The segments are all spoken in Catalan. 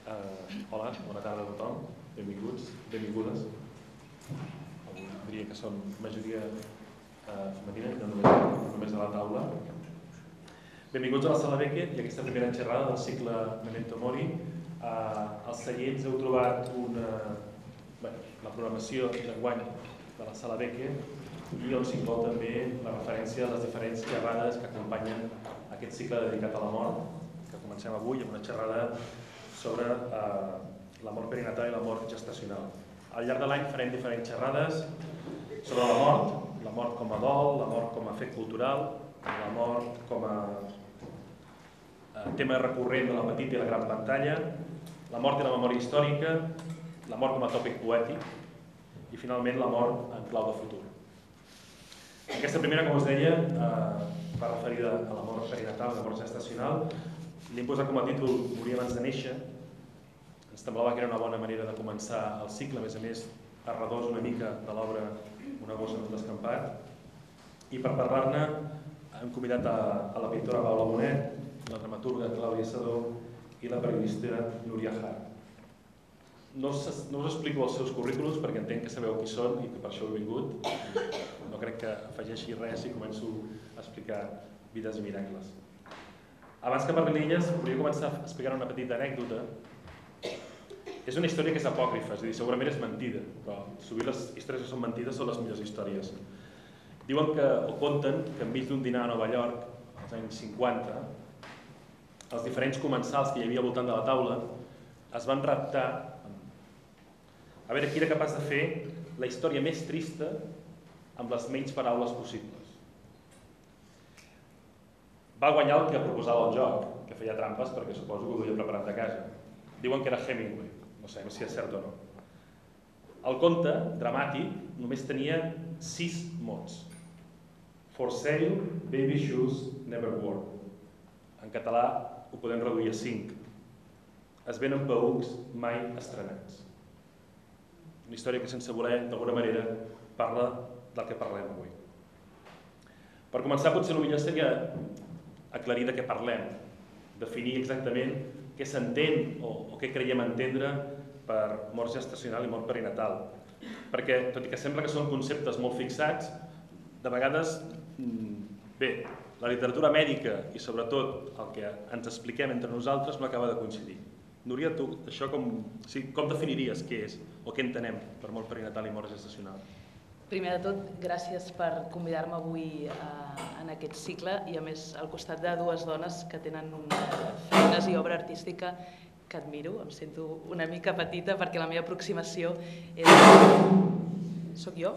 Hola, bona tarda a tothom, benvinguts, benvingudes. Avui diria que són majoria femenina, no només a la taula. Benvinguts a la Sala Beckett i a aquesta primera xerrada del cicle Memento Mori. Als seients heu trobat la programació d'enguany de la Sala Beckett i on s'inclou també la referència a les diferents xerrades que acompanyen aquest cicle dedicat a la mort, que comencem avui amb una xerrada sobre la mort perinatal i la mort gestacional. Al llarg de l'any farem diferents xerrades sobre la mort com a dol, la mort com a fet cultural, la mort com a tema recurrent de la petita i la gran pantalla, la mort i la memòria històrica, la mort com a tòpic poètic i finalment la mort en clau de futur. Aquesta primera, com us deia, va referida a la mort perinatal i la mort gestacional. L'hem posat com a títol Morir abans de néixer. Ens semblava que era una bona manera de començar el cicle, a més, a redós una mica de l'obra Una gossa en un descampat. I per parlar-ne hem convidat a la pintora Paula Bonet, la dramaturga Clàudia Sedó i la periodista Núria Hart. No us explico els seus currículums perquè entenc que sabeu qui són i que per això heu vingut. No crec que afegeixi res i començo a explicar vides i miracles. Abans que parli d'elles, volia començar explicant una petita anècdota. És una història que és apòcrifa, és a dir, segurament és mentida, però sovint les històries que són mentides són les millors històries. Diuen o conten que enmig d'un dinar a Nova York, als anys 50, els diferents comensals que hi havia al voltant de la taula es van reptar a veure qui era capaç de fer la història més trista amb les menys paraules possibles. Va guanyar el que proposava el joc, que feia trampes perquè suposo que ho duia preparat de casa. Diuen que era Hemingway, no sé si és cert o no. El conte, dramàtic, només tenia 6 mots. For sale, baby shoes, never worn. En català ho podem reduir a 5. Es venen peücs mai estrenats. Una història que sense voler, d'alguna manera, parla del que parlem avui. Per començar, potser el millor seria aclarir de què parlem, definir exactament què s'entén o què creiem entendre per mort gestacional i mort perinatal. Perquè, tot i que sembla que són conceptes molt fixats, de vegades, la literatura mèdica i sobretot el que ens expliquem entre nosaltres no acaba de coincidir. Núria, tu això com definiries què és o què entenem per mort perinatal i mort gestacional? Primer de tot, gràcies per convidar-me avui en aquest cicle i a més al costat de dues dones que tenen feines i obra artística que admiro. Em sento una mica petita perquè la meva aproximació és... Soc jo?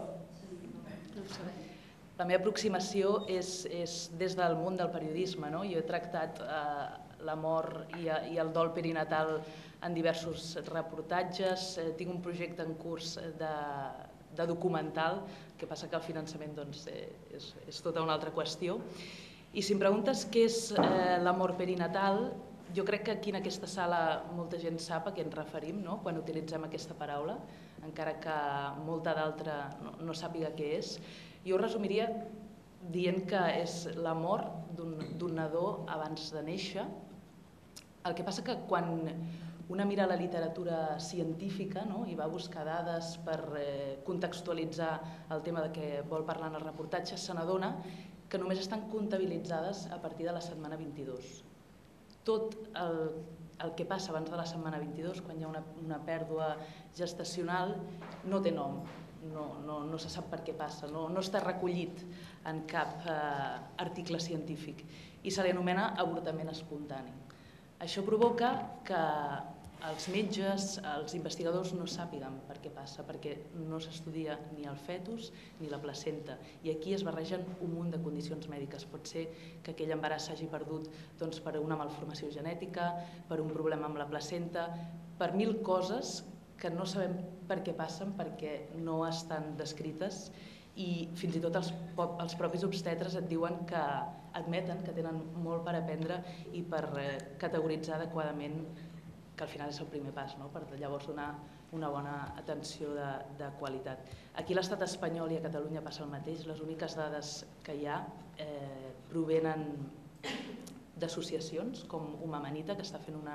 La meva aproximació és des del món del periodisme. Jo he tractat la mort i el dol perinatal en diversos reportatges. Tinc un projecte en curs de documental, que passa que el finançament és tota una altra qüestió. I si em preguntes què és la mort perinatal, jo crec que aquí en aquesta sala molta gent sap a què ens referim quan utilitzem aquesta paraula, encara que molta d'altra no sàpiga què és. Jo ho resumiria dient que és la mort d'un nadó abans de néixer. El que passa que quan una mira la literatura científica i va buscar dades per contextualitzar el tema de què vol parlar en el reportatge, se n'adona que només estan comptabilitzades a partir de la setmana 22. Tot el que passa abans de la setmana 22, quan hi ha una pèrdua gestacional, no té nom, no se sap per què passa, no està recollit en cap article científic i se li anomena avortament espontani. Això provoca que els metges, els investigadors no sàpiguen per què passa, perquè no s'estudia ni el fetus ni la placenta. I aquí es barregen un munt de condicions mèdiques. Pot ser que aquell embaràs s'hagi perdut per una malformació genètica, per un problema amb la placenta, per 1000 coses que no sabem per què passen perquè no estan descrites i fins i tot els propis obstetres et diuen que admeten que tenen molt per aprendre i per categoritzar adequadament, que al final és el primer pas, per llavors donar una bona atenció de qualitat. Aquí a l'estat espanyol i a Catalunya passa el mateix. Les úniques dades que hi ha provenen d'associacions com Humamanita, que està fent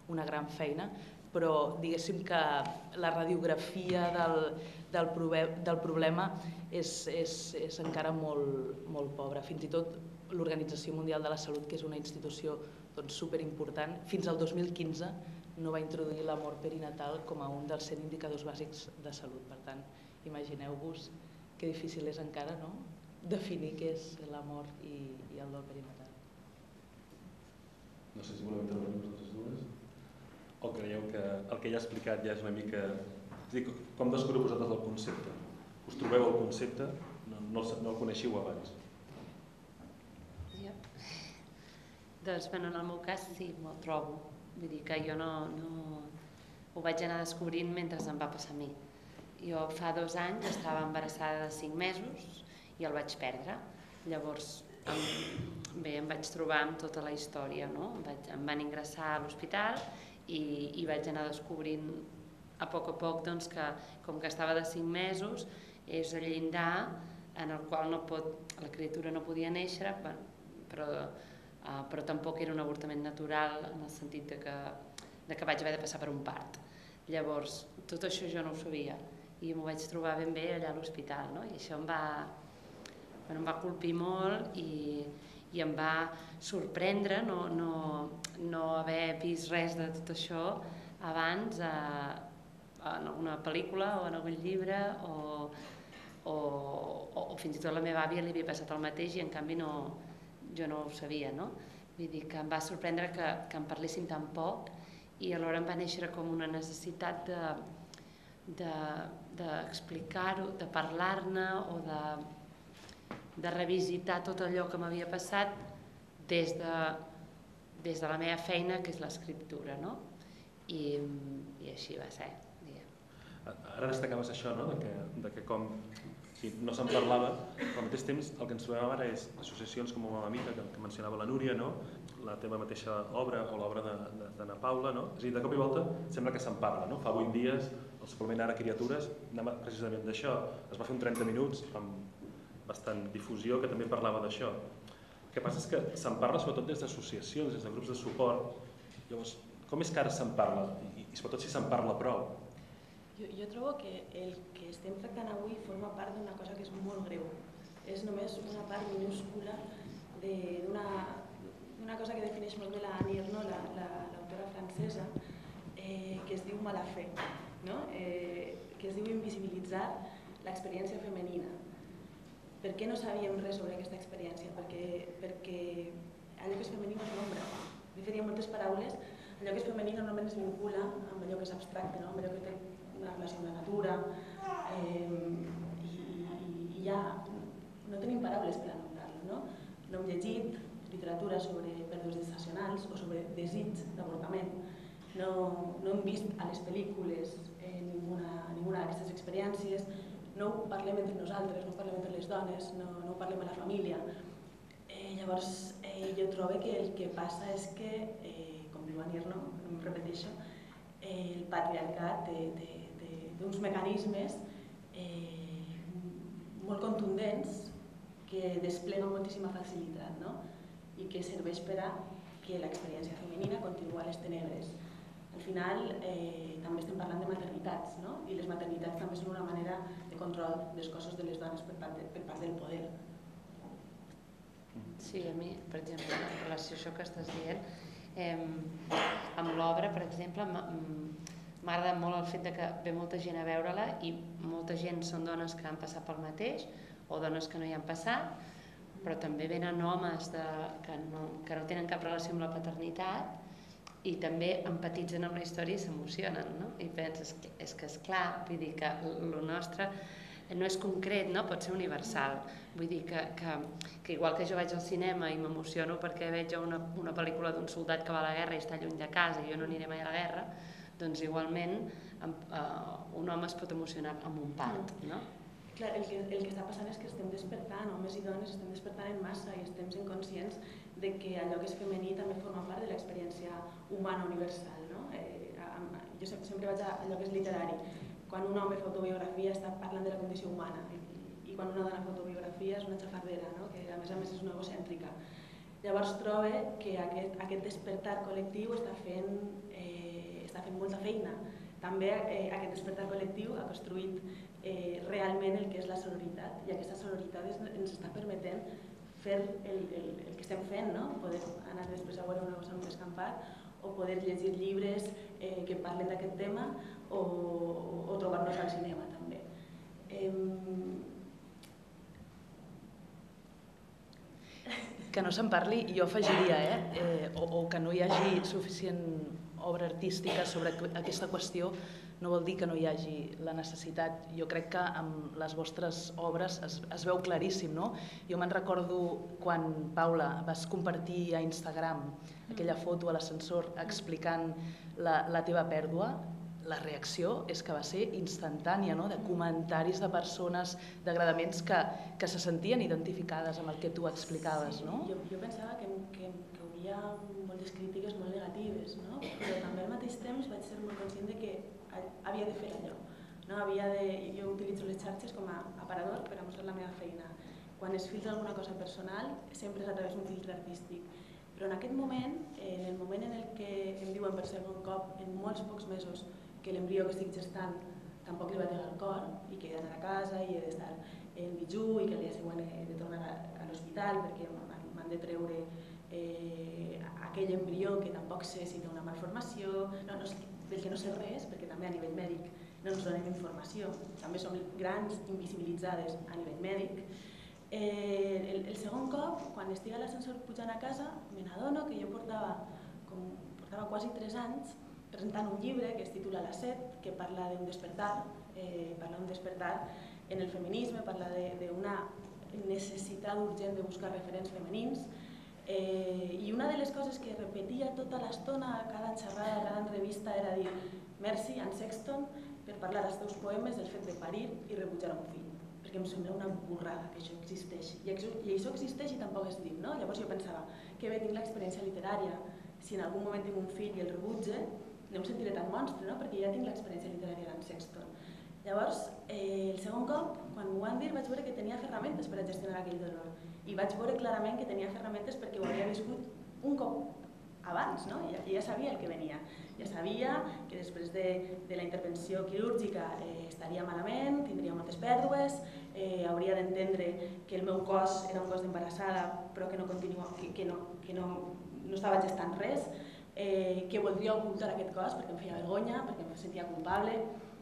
una gran feina, però diguéssim que la radiografia del problema és encara molt pobra. Fins i tot l'Organització Mundial de la Salut, que és una institució superimportant, fins al 2015 no va introduir la mort perinatal com a un dels 100 indicadors bàsics de salut. Per tant, imagineu-vos que difícil és encara definir què és la mort i el dol perinatal. No sé si voleu intervenir vosaltres dues o creieu que el que ja he explicat ja és una mica... És a dir, com descobriu vosaltres el concepte? Us trobeu el concepte? No el coneixiu abans? Doncs, en el meu cas, sí, me'l trobo. Vull dir que jo no ho vaig anar descobrint mentre em va passar a mi. Jo fa 2 anys estava embarassada de 5 mesos i el vaig perdre. Llavors, em vaig trobar amb tota la història, no? Em van ingressar a l'hospital i vaig anar descobrint a poc que, com que estava de 5 mesos, és el llindar en el qual la criatura no podia néixer, però tampoc era un avortament natural en el sentit de que vaig haver de passar per un part. Llavors, tot això jo no ho sabia i m'ho vaig trobar ben bé allà a l'hospital, no? I això em va colpir molt i em va sorprendre no haver vist res de tot això abans en alguna pel·lícula o en algun llibre o fins i tot a la meva àvia li havia passat el mateix i en canvi jo no ho sabia, no? Vull dir que em va sorprendre que em parlessin tan poc i alhora em va néixer com una necessitat d'explicar-ho, de parlar-ne o de revisitar tot allò que m'havia passat des de la meva feina, que és l'escriptura, no? I així va ser. Ara destacaves això, no? De que com no se'n parlava, però al mateix temps el que ens trobem ara és associacions com Mama Mita, que mencionava la Núria, la teva mateixa obra o l'obra d'Anna Paula, és a dir, de cop i volta sembla que se'n parla. Fa 8 dies el suplement Ara Criatures anava precisament d'això, es va fer un 30 minuts amb bastant difusió que també parlava d'això. El que passa és que se'n parla sobretot des d'associacions, des de grups de suport. Llavors, com és que ara se'n parla i sobretot si se'n parla prou? Jo trobo que el que estem tractant avui forma part d'una cosa que és molt greu. És només una part minúscula d'una cosa que defineix molt bé la Annie Ernaux, l'autora francesa, que es diu mala fe, que es diu invisibilitzar l'experiència femenina. Per què no sabíem res sobre aquesta experiència? Perquè allò que és femení no és l'ombra. De fet, hi ha moltes paraules, allò que és femení normalment es vincula amb allò que és abstracte, amb allò que té una relació amb la natura, i ja no tenim paraules per anomenar-lo. No hem llegit literatura sobre pèrdues gestacionals o sobre desig d'avortament. No hem vist a les pel·lícules ninguna d'aquestes experiències, no ho parlem entre nosaltres, no ho parlem entre les dones, no ho parlem a la família. Llavors, jo trobo que el que passa és que, com diu Annie Ernaux, no em repeteixo, el patriarcat té uns mecanismes molt contundents que despleguen moltíssima facilitat i que serveix per a que l'experiència femenina continua a les tenebres. Al final també estem parlant de maternitats, i les maternitats també són una manera de control dels cossos de les dones per part del poder. Sí, a mi, per exemple, en relació a això que estàs dient, amb l'obra, per exemple, m'agrada molt el fet que ve molta gent a veure-la i molta gent són dones que han passat pel mateix o dones que no hi han passat, però també venen homes que no tenen cap relació amb la paternitat i també empatitzen amb la història i s'emocionen, i penses, és que és clar, vull dir que el nostre no és concret, pot ser universal. Vull dir que igual que jo vaig al cinema i m'emociono perquè veig una pel·lícula d'un soldat que va a la guerra i està lluny de casa i jo no aniré mai a la guerra, doncs igualment un home es pot emocionar amb un part. Clar, el que està passant és que estem despertant, homes i dones estem despertant en massa i estem sent conscients de que allò que és femení també forma part de l'experiència humana universal. Jo sempre vaig a allò que és literari. Quan un home fa autobiografia està parlant de la condició humana i quan una dona fa autobiografia és una xafardera, que a més és una egocèntrica. Llavors trobo que aquest despertar col·lectiu està fent molta feina. També aquest despertar col·lectiu ha construït realment el que és la sororitat, i aquesta sororitat ens està permetent fer el que estem fent, no? Poder anar després a veure una cosa amb l'escampat, o poder llegir llibres que parlen d'aquest tema, o trobar-nos al cinema també. Que no se'n parli, jo afegiria, o que no hi hagi suficient obra artística sobre aquesta qüestió no vol dir que no hi hagi la necessitat. Jo crec que amb les vostres obres es veu claríssim, no? Jo me'n recordo quan, Paula, vas compartir a Instagram aquella foto a l'ascensor explicant la teva pèrdua. La reacció és que va ser instantània, no? De comentaris de persones, d'agradaments que se sentien identificades amb el que tu explicaves, no? Sí, jo pensava que hi havia moltes crítiques molt negatives, no? Però també al mateix temps vaig ser molt conscient de que havia de fer allò. No? Jo utilitzo les xarxes com a aparador per a mostrar la meva feina. Quan es filtra alguna cosa personal, sempre és a través d'un filtre artístic. Però en aquest moment, en el moment en el que em diuen per segon cop, en molts pocs mesos, que l'embrió que estic gestant tampoc li va arribar al cor i que he d'anar a casa i he d'estar en bijú i que el dia següent he de tornar a l'hospital perquè m'han de treure aquell embrió que tampoc sé si té una malformació, del que no sé res, perquè també a nivell mèdic no ens donem informació, també som grans invisibilitzades a nivell mèdic. El segon cop, quan estic a l'ascensor pujant a casa, me n'adono que jo portava quasi 3 anys presentant un llibre que es titula La Set, que parla d'un despertar, en el feminisme, parla d'una necessitat urgent de buscar referents femenins, i una de les coses que repetia tota l'estona a cada xerrada, a cada entrevista, era dir merci, Anne Sexton, per parlar als teus poemes del fet de parir i rebutjar un fill, perquè em sembla una burrada que això existeixi, i això existeix i tampoc és dit, no? Llavors jo pensava, que bé, tinc l'experiència literària, si en algun moment tinc un fill i el rebutge, no em sentiré tan monstre, no? Perquè ja tinc l'experiència literària d'en Sexton. Llavors, el segon cop, quan m'ho van dir, vaig veure que tenia ferramentes per a gestionar aquell dolor. I vaig veure clarament que tenia ferramentes perquè ho havia viscut un cop abans, no? I ja sabia el que venia. Ja sabia que després de la intervenció quirúrgica estaria malament, tindria moltes pèrdues, hauria d'entendre que el meu cos era un cos d'embarassada, però que no estava gestant res, que voldria ocultar aquest cos perquè em feia vergonya, perquè em sentia culpable.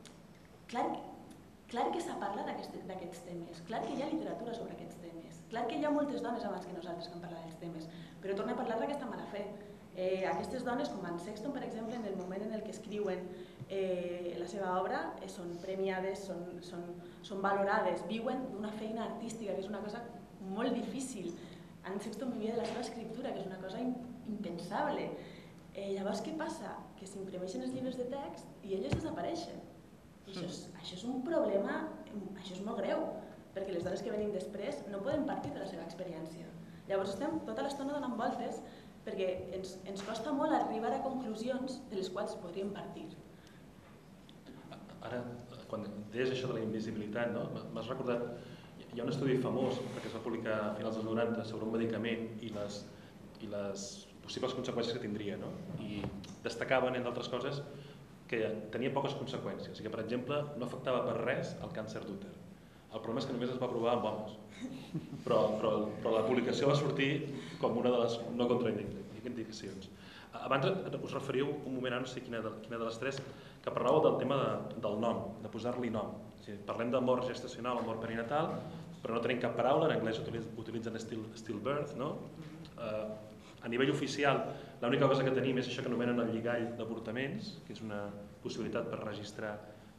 Clar que s'ha parlat d'aquests temes, clar que hi ha literatura sobre aquests temes, clar que hi ha moltes dones abans que nosaltres que han parlat d'aquests temes, però torna a parlar d'aquesta mala fe. Aquestes dones, com en Sexton, per exemple, en el moment en el que escriuen la seva obra, són premiades, són valorades, viuen d'una feina artística, que és una cosa molt difícil. En Sexton vivia de la seva escriptura, que és una cosa impensable. Llavors, què passa? Que s'imprimeixen els llibres de text i elles desapareixen. Això és un problema, això és molt greu, perquè les dones que venim després no poden partir de la seva experiència. Llavors estem tota l'estona donant voltes perquè ens costa molt arribar a conclusions de les quals podríem partir. Ara, quan deies això de la invisibilitat, m'has recordat, hi ha un estudi famós que es va publicar a finals dels 90 sobre un medicament i les possibles conseqüències que tindria, i destacaven, entre altres coses, que tenia poques conseqüències, i que, per exemple, no afectava per res el càncer d'úter. El problema és que només es va provar amb homes, però la publicació va sortir com una de les no contraindicacions. Abans us referiu un moment, no sé quina de les tres, que parlàveu del tema del nom, de posar-li nom. Parlem de mort gestacional o mort perinatal, però no tenim cap paraula, en anglès utilitzen stillbirth, no? A nivell oficial, l'única cosa que tenim és això que anomenen el lligall d'avortaments, que és una possibilitat per registrar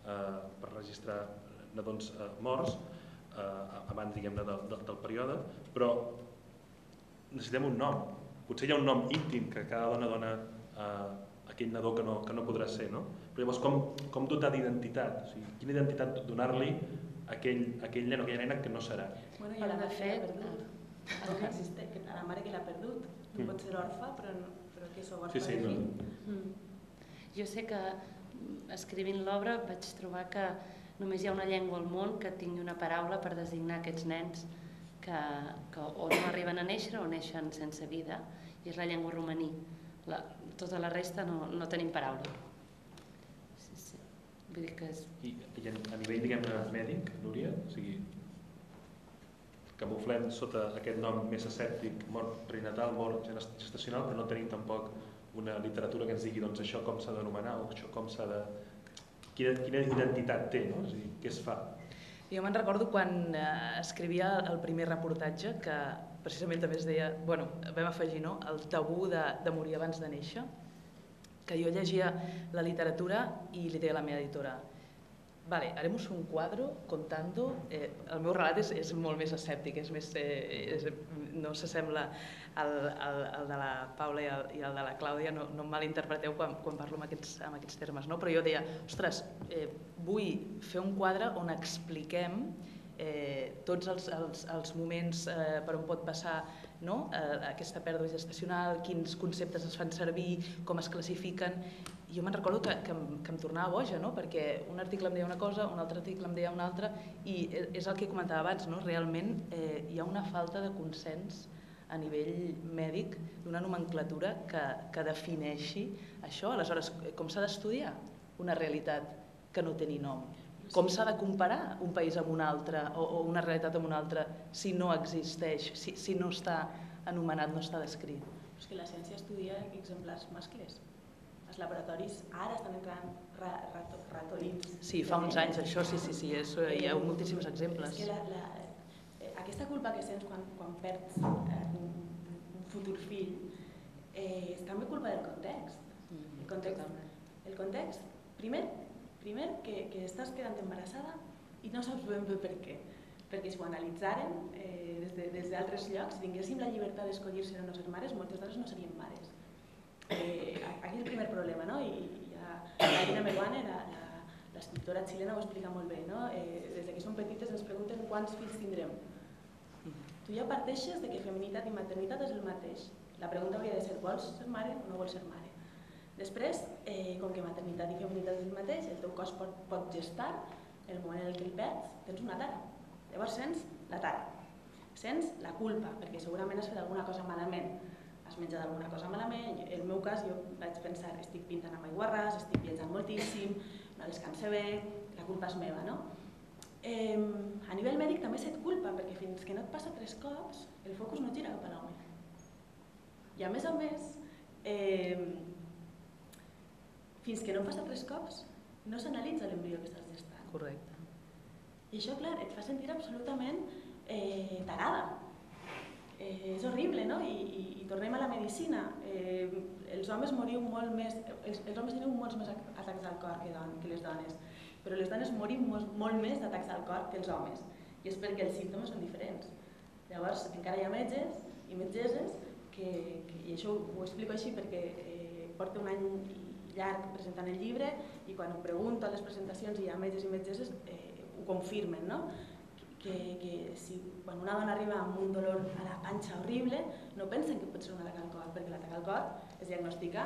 nadons morts abans, diguem-ne, del període, però necessitem un nom. Potser hi ha un nom íntim que cada dona dona a aquell nadó que no podrà ser, no? Però llavors, com dotar d'identitat? Quina identitat donar-li a aquell nen o aquella nena que no serà? Bueno, i a la mare que l'ha perdut. A la mare que l'ha perdut. Tu pots ser orfa, però que sou orfa de fill. Jo sé que escrivint l'obra vaig trobar que només hi ha una llengua al món que tingui una paraula per designar aquests nens que o no arriben a néixer o neixen sense vida, i és la llengua romaní. Tota la resta no tenim paraula. Sí. Vull dir que és... I a nivell, diguem-ne, mèdic, Núria, o sigui, camuflem sota aquest nom més escèptic, mort perinatal, mort gestacional, però no tenim tampoc una literatura que ens digui doncs, això com s'ha d'anomenar o això com s'ha de... Quina identitat té, no? O sigui, què es fa? Jo me'n recordo quan escrivia el primer reportatge, que precisament també es deia, bueno, vam afegir, no?, el tabú de morir abans de néixer, que jo llegia la literatura i li deia a la meva editora: vale, haremos un cuadro contando... El meu relat és molt més escèptic, és més, no s'assembla al de la Paula i al de la Clàudia, no em malinterpreteu quan parlo amb aquests termes, no? Però jo deia, ostres, vull fer un quadre on expliquem tots els moments per on pot passar, no?, aquesta pèrdua gestacional, quins conceptes es fan servir, com es classifiquen. Jo me'n recordo que em tornava boja, no?, perquè un article em deia una cosa, un altre article em deia una altra, i és el que comentava abans, no?, realment hi ha una falta de consens a nivell mèdic d'una nomenclatura que defineixi això. Aleshores, com s'ha d'estudiar una realitat que no té ni nom? Com s'ha de comparar un país amb un altre o una realitat amb una altra si no existeix, si no està anomenat, no està descrit? És que la ciència estudia exemplars mascles. Els laboratoris ara estan entrant ratolins. Sí, fa uns anys això, sí, hi ha moltíssims exemples. És que aquesta culpa que sents quan perds un futur fill és també culpa del context. El context, primer que estàs quedant embarassada i no saps ben bé per què. Perquè si ho analitzaren des d'altres llocs, si tinguéssim la llibertat d'escollir ser o no ser mares, moltes dones no serien mares. Aquí el primer problema, no? I la Irina Meruane, l'escriptora xilena, ho explica molt bé, no? Des que som petites ens pregunten quants fills tindrem. Tu ja parteixes de que feminitat i maternitat és el mateix. La pregunta hauria de ser, vols ser mare o no vols ser mare? Després, com que maternitat i feminitat és el mateix, el teu cos pot gestar, el moment en el que el perds, tens una tara. Llavors sents la tara. Sents la culpa, perquè segurament has fet alguna cosa malament. Has menjat alguna cosa malament. En el meu cas, jo vaig pensar, estic pintant amb aiguarràs, estic viatjant moltíssim, no descanse bé, la culpa és meva, no? A nivell mèdic també se't culpa, perquè fins que no et passa 3 cops, el focus no gira cap a l'home. I a més, fins que no passa 3 cops, no s'analitza l'embrió que estàs gestant. Correcte. I això, clar, et fa sentir absolutament tarada. És horrible, no? I tornem a la medicina. Els homes moriu molt més, els homes teniu molts més atacs al cor que les dones, però les dones morim molt més d'atacs al cor que els homes, i és perquè els símptomes són diferents. Llavors, encara hi ha metges i metgesses i això ho explico així perquè porto un any llarg presentant el llibre i quan ho pregunto a les presentacions i hi ha metges i metgesses ho confirmen, no? Que si quan una dona arriba amb un dolor a la panxa horrible no pensen que pot ser un atac al cor, perquè l'atac al cor es diagnostica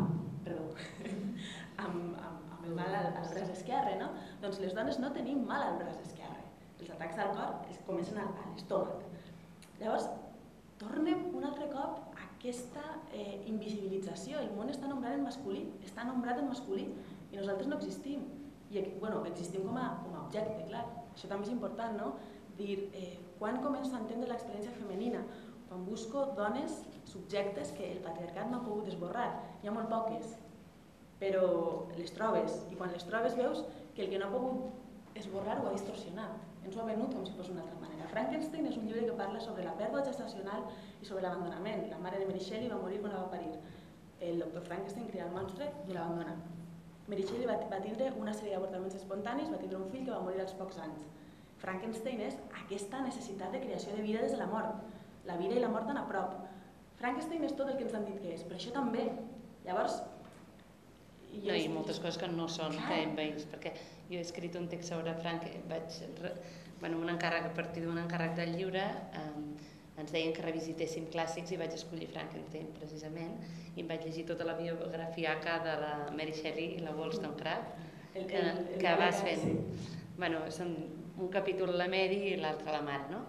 amb el mal al braç esquerre, no? Doncs les dones no tenim mal al braç esquerre, els atacs al cor comencen a l'estómac. Llavors, tornem un altre cop a aquesta invisibilització. El món està nombrat en masculí, està nombrat en masculí i nosaltres no existim. I existim com a objecte, clar. Això també és important, no? Dir, quan començo a entendre l'experiència femenina? Quan busco dones, subjectes que el patriarcat no ha pogut esborrar. Hi ha molt poques, però les trobes. I quan les trobes veus que el que no ha pogut esborrar ho ha distorsionat. Ens ho ha venut com si fos una altra manera. Frankenstein és un llibre que parla sobre la pèrdua gestacional i sobre l'abandonament. La mare de Mary Shelley va morir quan la va parir. El doctor Frankenstein cria el monstre i l'abandona. Mary Shelley va tindre una sèrie d'avortaments espontanis, va tindre un fill que va morir als pocs anys. Frankenstein és aquesta necessitat de creació de vida des de la mort. La vida i la mort tan a prop. Frankenstein és tot el que ens han dit que és, però això també. Llavors... I moltes coses que no són time-based, perquè jo he escrit un text sobre Frankenstein, a partir d'un encàrrec del llibre, ens deien que revisitéssim clàssics i vaig escollir Frankenstein precisament, i em vaig llegir tota la biografia de la Mary Shelley i la Wollstonecraft, que vas fent. Són un capítol la Mary i l'altre la mare, no?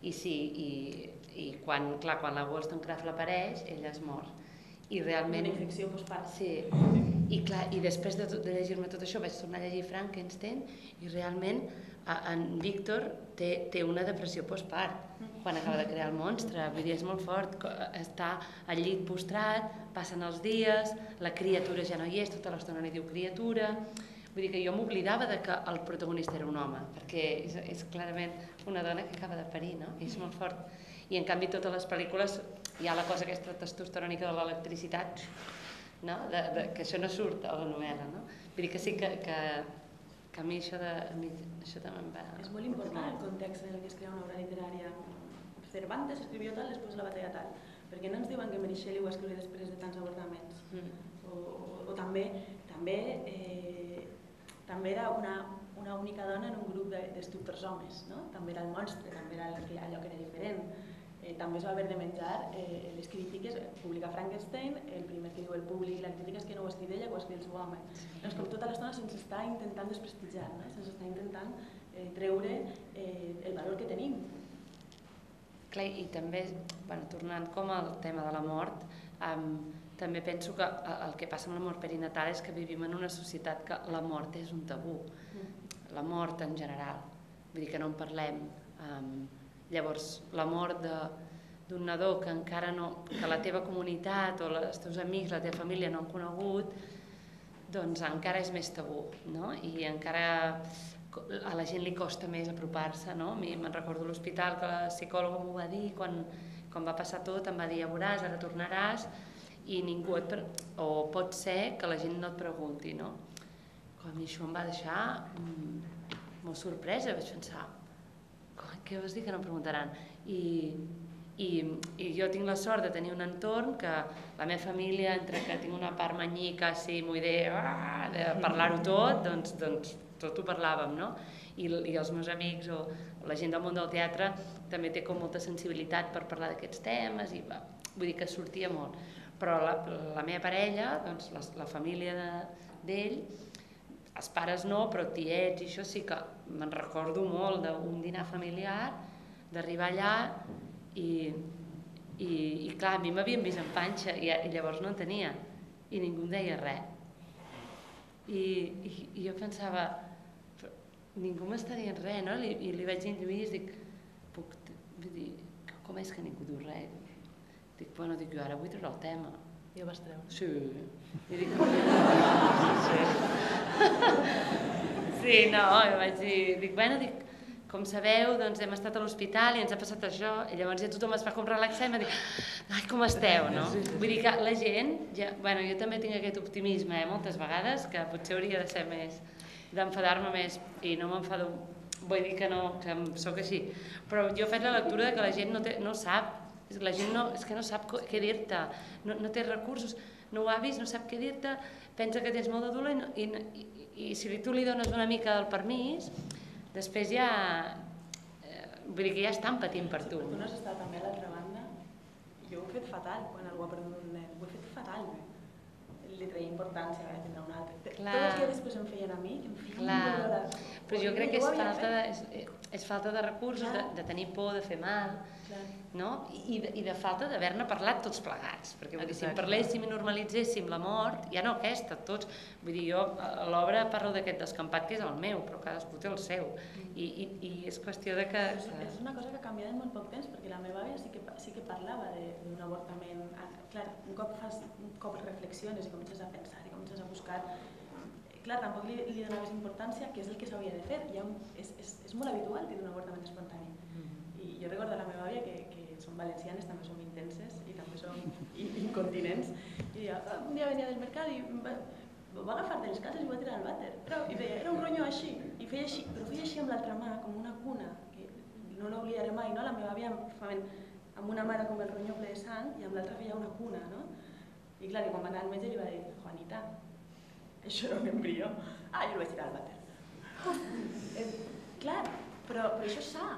I sí, i quan la Wollstonecraft l'apareix, ella es mor. I realment... Una infecció postpart. Sí, i després de llegir-me tot això vaig tornar a llegir Frankenstein i realment en Víctor té una depressió postpart quan acaba de crear el monstre, vull dir, és molt fort, està al llit postrat, passen els dies, la criatura ja no hi és, tota l'estona li diu criatura, vull dir que jo m'oblidava de que el protagonista era un home, perquè és clarament una dona que acaba de parir, no? I és molt fort. I en canvi totes les pel·lícules hi ha la cosa aquesta testosterònica de l'electricitat, no? Que això no surt a la novel·la, no? Vull dir que sí que a mi això també em va... És molt important el context en el que es crea una obra literària. Cervantes escrivió tal després de la batalla tal. Per què no ens diuen que Mary Shelley ho va escriure després de tants avortaments? O també era una única dona en un grup d'estuptors homes, no? També era el monstre, també era allò que era diferent. També es va haver de menjar les crítiques, publica Frankenstein, el primer que diu el públic i la crítica és que no ho ha escrit ella, ho ha escrit el seu home. Doncs com tota l'estona se'ns està intentant desprestigiar, no? Se'ns està intentant treure el valor que tenim. Clar, i també, tornant com al tema de la mort, també penso que el que passa amb la mort perinatal és que vivim en una societat que la mort és un tabú, la mort en general, vull dir que no en parlem. Llavors, la mort d'un nadó que encara no, que la teva comunitat o els teus amics, la teva família no han conegut, doncs encara és més tabú, no? I encara a la gent li costa més apropar-se, no? A mi me'n recordo a l'hospital que la psicòloga m'ho va dir, quan va passar tot em va dir, ja veuràs, ara tornaràs, i ningú o pot ser que la gent no et pregunti, no? A mi això em va deixar molt sorpresa, vaig pensar, què vas dir que no em preguntaran? I jo tinc la sort de tenir un entorn que la meva família, entre que tinc una part manyica, sí, muy de parlar-ho tot, doncs tot ho parlàvem, no? I els meus amics o la gent del món del teatre també té com molta sensibilitat per parlar d'aquests temes i vull dir que sortia molt. Però la meva parella, doncs la família d'ell, els pares no, però tiets i això sí que me'n recordo molt d'un dinar familiar, d'arribar allà i clar, a mi m'havien vist en panxa i llavors no en tenia i ningú em deia res. I jo pensava, ningú m'està dient res, no? I li vaig dir a Lluís, dic, com és que ningú diu res? Dic, bueno, jo ara vull treure el tema. I ho vas treure? Sí. I dic, sí, no, jo vaig dir, bueno, com sabeu, doncs hem estat a l'hospital i ens ha passat això, i llavors ja tothom es va com relaxar i em va dir, ai, com esteu, no? Vull dir que la gent, bueno, jo també tinc aquest optimisme, moltes vegades, que potser hauria de ser més, d'enfadar-me més, i no m'enfado, vull dir que no, que sóc així, però jo faig la lectura de que la gent no sap, la gent és que no sap què dir-te, no té recursos, no ho ha vist, no sap què dir-te, pensa que tens molt de dolor i si tu li dones una mica del permís, després ja, vull dir que ja estan patint per tu. Tu no has estat també a l'altra banda? Jo ho he fet fatal quan algú ha perdut un nen, ho he fet fatal. Li treia importància a tindre un altre. Tot el que després em feien a mi, em feien dolor. Però jo crec que és falta de recursos, de tenir por, de fer mal, i de falta d'haver-ne parlat tots plegats, perquè si en parléssim i normalitzéssim la mort, ja no aquesta, tots, vull dir, jo a l'obra parlo d'aquest descampat que és el meu, però cadascú té el seu, i és qüestió de que... És una cosa que ha canviat en molt poc temps, perquè la meva àvia sí que parlava d'un avortament. Clar, un cop reflexiones i comences a pensar i comences a buscar, clar, tampoc li donaves importància, que és el que s'hauria de fer, és molt habitual tenir un avortament espontani. I jo recordo la meva àvia que som valencianes, també som intenses i també som incontinents, i un dia venia del mercat i ho va agafar de les cases i ho va tirar al vàter, i feia, era un ronyó així, i feia així, però feia així amb l'altra mà, com una cuna, que no l'oblidaré mai, no? La meva àvia amb una mà era com el ronyó ple de sang i amb l'altra feia una cuna, no? I clar, quan va anar al metge li va dir, Juanita, això era un embrió. Ah, jo el vaig tirar al vàter. Clar, però això és sa.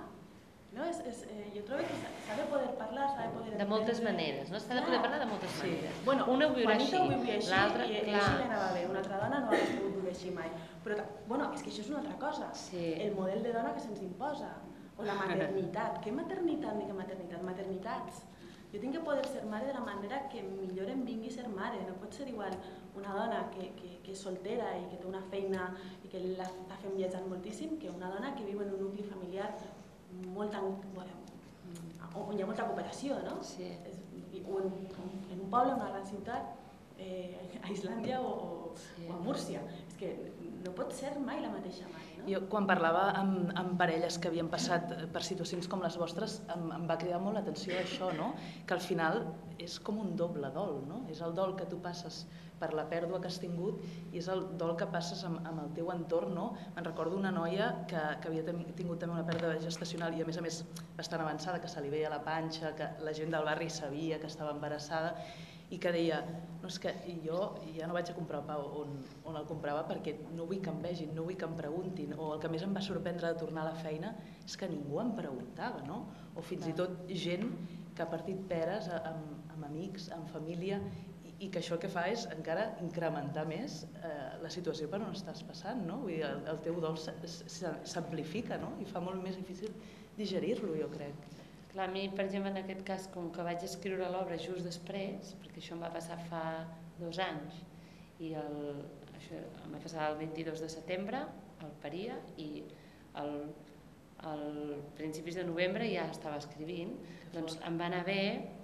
Jo trobo que s'ha de poder parlar, s'ha de poder... De moltes maneres, no? S'ha de poder parlar de moltes maneres. Bueno, una ho viurà així, l'altra, i així li anava bé. Una altra dona no hauria pogut viure així mai. Però, bueno, és que això és una altra cosa. El model de dona que se'ns imposa. O la maternitat. Què maternitat ni què maternitat? Maternitats. Jo tinc que poder ser mare de la manera que millor em vingui ser mare. No pot ser igual una dona que és soltera i que té una feina i que l'està fent viatjant moltíssim que una dona que viu en un nucli familiar on hi ha molta cooperació, no? Sí. O en un poble, en una gran ciutat, a Islàndia o a Múrcia. És que no pot ser mai la mateixa mare, no? Jo, quan parlava amb parelles que havien passat per situacions com les vostres, em va cridar molt l'atenció això, no? Que al final és com un doble dol, no? És el dol que tu passes per la pèrdua que has tingut i és el dol que passes amb el teu entorn, no? Me'n recordo una noia que havia tingut també una pèrdua gestacional i a més bastant avançada, que se li veia la panxa, que la gent del barri sabia que estava embarassada i que deia, no, és que jo ja no vaig a comprar pa on el comprava perquè no vull que em vegin, no vull que em preguntin, o el que més em va sorprendre de tornar a la feina és que ningú em preguntava, no? O fins i tot gent que ha partit peres amb amics, amb família, i que això que fa és encara incrementar més la situació per on estàs passant, no? Vull dir, el teu dol s'amplifica, no? I fa molt més difícil digerir-lo, jo crec. Clar, a mi, per exemple, en aquest cas, com que vaig escriure l'obra just després, perquè això em va passar fa 2 anys, i això em va passar el 22 de setembre, al Paria, i al principis de novembre ja estava escrivint, doncs em va anar bé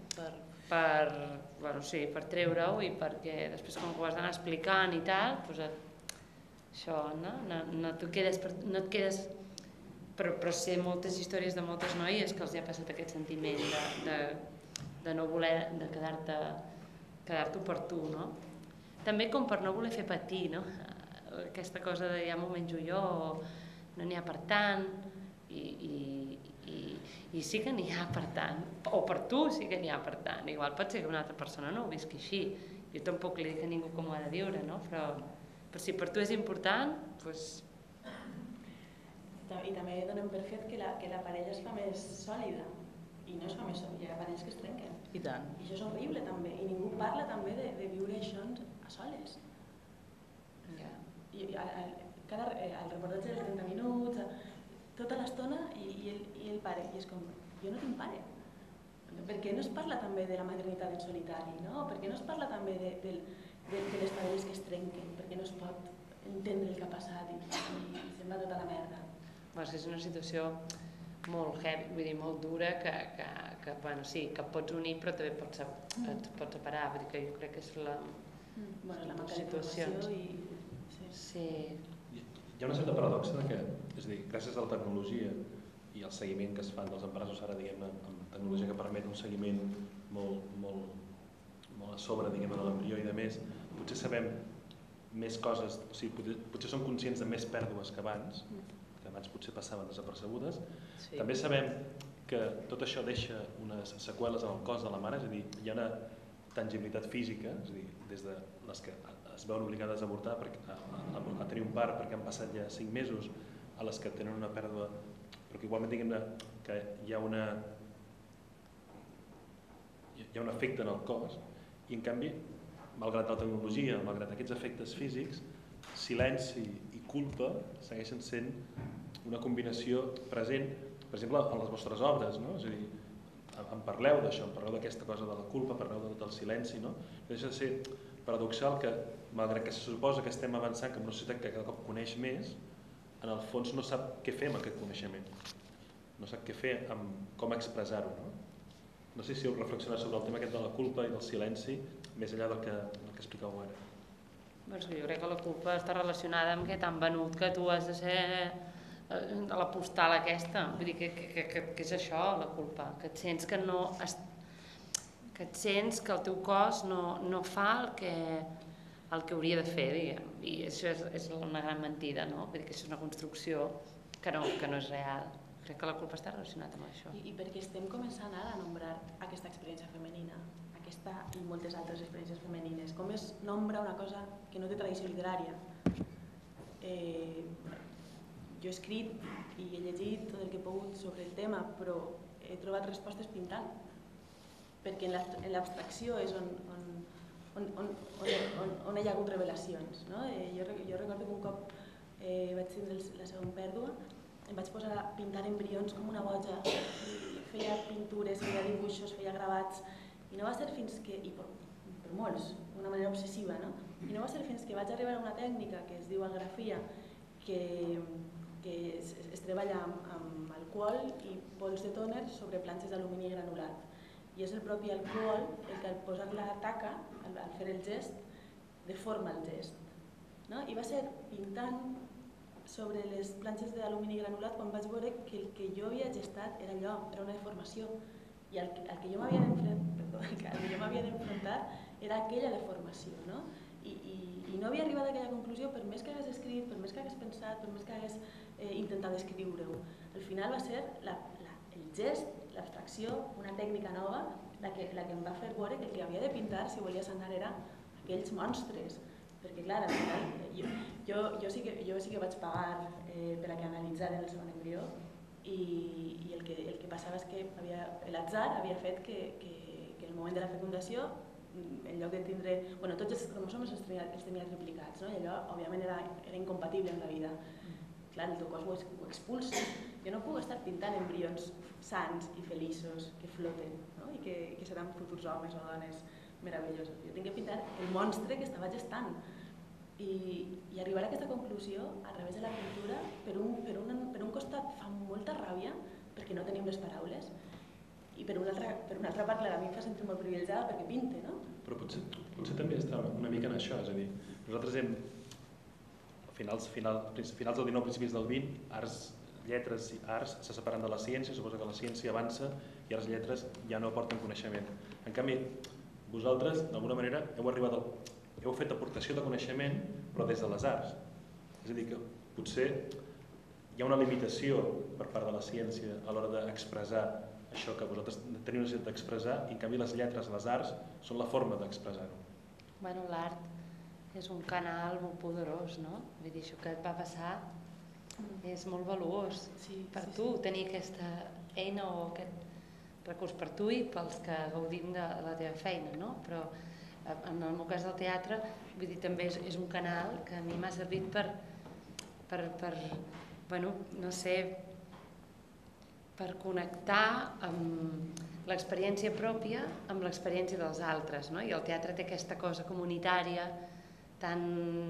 per treure-ho i perquè després com que ho has d'anar explicant i tal, doncs això, no et quedes... Però sé moltes històries de moltes noies que els ha passat aquest sentiment de no voler, de quedar-t'ho per tu, no? També com per no voler fer patir, no? Aquesta cosa de ja m'ho menjo jo, no n'hi ha per tant, i sí que n'hi ha per tant, o per tu sí que n'hi ha per tant, igual pot ser que una altra persona no ho visqui així, jo tampoc li dic a ningú com ho ha de viure, no? Però si per tu és important, doncs... I també donem per fet que la parella es fa més sòlida i no es fa més sòlida, hi ha parelles que es trenquen. I tant. I això és horrible també, i ningú parla també de viure això a soles. I el reportatge de 30 minuts, tota l'estona i el pare, i és com, jo no tinc pare. Per què no es parla també de la maternitat en solitari, no? Per què no es parla també de les parelles que es trenquen? Per què no es pot entendre el que ha passat i se'n va tota la merda? És una situació molt heavy, vull dir, molt dura, que bueno, sí, que pots unir però també et pots separar, vull dir que jo crec que és la situació. Sí. Hi ha una certa paradoxa que, és a dir, gràcies a la tecnologia i al seguiment que es fan dels embarassos ara, diguem-ne, amb tecnologia que permet un seguiment molt a sobre, diguem-ne, de l'embrió i de més, potser sabem més coses, o sigui, potser som conscients de més pèrdues que abans potser passaven desapercebudes. Sí. També sabem que tot això deixa unes seqüeles en el cos de la mare, és a dir, hi ha una tangibilitat física, és a dir, des de les que es veuen obligades a avortar, a tenir un part perquè han passat ja 5 mesos, a les que tenen una pèrdua, però que igualment diguem-ne que hi ha un efecte en el cos, i en canvi, malgrat la tecnologia, malgrat aquests efectes físics, silenci i culpa segueixen sent una combinació present, per exemple, en les vostres obres, no? És a dir, en parleu d'això, en parleu d'aquesta cosa de la culpa, parleu del silenci, no? Deixa de ser paradoxal que, malgrat que se suposa que estem avançant cap a una societat que cada cop coneix més, en el fons no sap què fer amb aquest coneixement, no sap què fer amb com expressar-ho, no? No sé si heu reflexionat sobre el tema aquest de la culpa i del silenci, més enllà del que expliqueu ara. Jo crec que la culpa està relacionada amb que t'han venut que tu has de ser a la postal aquesta, vull dir que és això, la culpa, que et sents que el teu cos no fa el que hauria de fer, diguem, i això és una gran mentida, no? Vull dir que això és una construcció que no és real. Crec que la culpa està relacionada amb això. I perquè estem començant ara a nombrar aquesta experiència femenina, aquesta i moltes altres experiències femenines, com es nombra una cosa que no té tradició literària. Jo he escrit i he llegit tot el que he pogut sobre el tema, però he trobat respostes pintant, perquè en l'abstracció és on hi ha hagut revelacions. No? Jo recordo que un cop vaig tindre la segona pèrdua, em vaig posar a pintar embrions com una boja, i feia pintures, feia dibuixos, feia gravats, i no va ser fins que, i per molts, d'una manera obsessiva, no? I no va ser fins que vaig arribar a una tècnica que es diu agrafia, que es treballa amb alcohol i pols de tòner sobre planxes d'alumini granulat. I és el propi alcohol el que al posar la taca, al fer el gest, deforma el gest. I va ser pintant sobre les planxes d'alumini granulat quan vaig veure que el que jo havia gestat era allò, era una deformació. I el que jo m'havia d'enfrontar era aquella deformació. I no havia arribat a aquella conclusió per més que hagués escrit, per més que hagués pensat, per més que hagués intentat escriure-ho. Al final va ser el gest, l'abstracció, una tècnica nova, la que em va fer veure que el que havia de pintar, si volia sanar, era aquells monstres. Perquè, clar, al final, jo sí que vaig pagar per a que analitzaren el segon embrió i el que passava és que l'atzar havia fet que en el moment de la fecundació, en lloc de tindre... Bueno, tots els cromosomes els tenia triplicats, i allò, òbviament, era incompatible amb la vida. Clar, el teu cos ho expulsa. Jo no puc estar pintant embrions sans i feliços que floten i que seran futurs homes o dones meravellosos. Jo tinc que pintar el monstre que estava gestant. I arribar a aquesta conclusió a través de la pintura, per un costat fa molta ràbia perquè no tenim les paraules i per una altra part a mi em fa sentir molt privilegiada perquè pinte, no? Però potser també està una mica en això, és a dir, nosaltres hem, a finals del XIX, principis del XX, arts, lletres i arts se separen de la ciència, suposa que la ciència avança i les lletres ja no aporten coneixement. En canvi, vosaltres, d'alguna manera, heu fet aportació de coneixement, però des de les arts. És a dir, que potser hi ha una limitació per part de la ciència a l'hora d'expressar això que vosaltres teniu necessitat d'expressar i en canvi les lletres, les arts, són la forma d'expressar-ho. Bueno, l'art és un canal molt poderós, no? Vull dir, això que et va passar és molt valuós per tu, tenir aquesta eina o aquest recurs per tu i pels que gaudim de la teva feina, no? Però en el meu cas del teatre, vull dir, també és un canal que a mi m'ha servit per bueno, no sé, per connectar amb l'experiència pròpia amb l'experiència dels altres, no? I el teatre té aquesta cosa comunitària tan,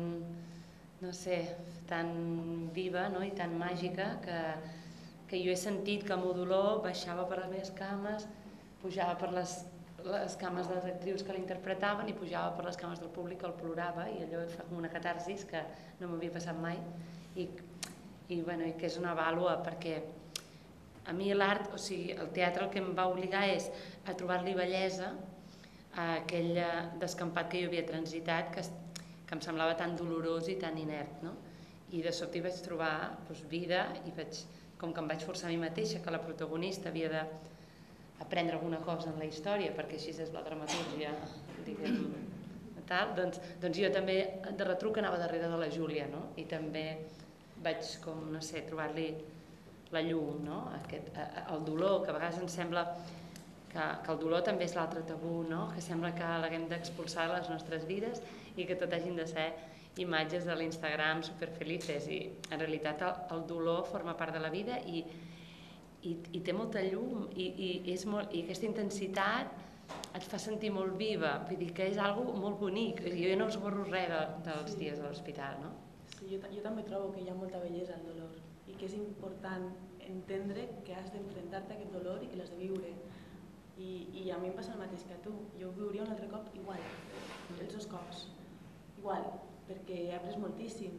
no sé, tan viva, no? I tan màgica que jo he sentit que el meu dolor baixava per les meves cames, pujava per les cames de les actrius que l'interpretaven i pujava per les cames del públic que el plorava i allò fa com una catarsis que no m'havia passat mai i que és una vàlua perquè a mi l'art, o sigui, el teatre el que em va obligar és a trobar-li bellesa a aquell descampat que jo havia transitat que em semblava tan dolorós i tan inert, no? I de sobte hi vaig trobar vida i com que em vaig forçar a mi mateixa que la protagonista havia d'aprendre alguna cosa en la història perquè així és la dramatúrgia, diguem, tal, doncs jo també de retruc anava darrere de la Júlia, no? I també vaig, com, no sé, trobar-li la llum, no? El dolor, que a vegades ens sembla que el dolor també és l'altre tabú, no? Que sembla que l'haguem d'expulsar de les nostres vides i que tot hagin de ser imatges de l'Instagram superfelices i en realitat el dolor forma part de la vida i té molta llum i aquesta intensitat et fa sentir molt viva, vull dir que és algo molt bonic, jo no esborro res dels dies a l'hospital, no? Sí, jo també trobo que hi ha molta bellesa al dolor i que és important entendre que has d'enfrontar-te a aquest dolor i que l'has de viure. I a mi em passa el mateix que a tu. Jo ho viuria un altre cop igual, els dos cops, igual, perquè he après moltíssim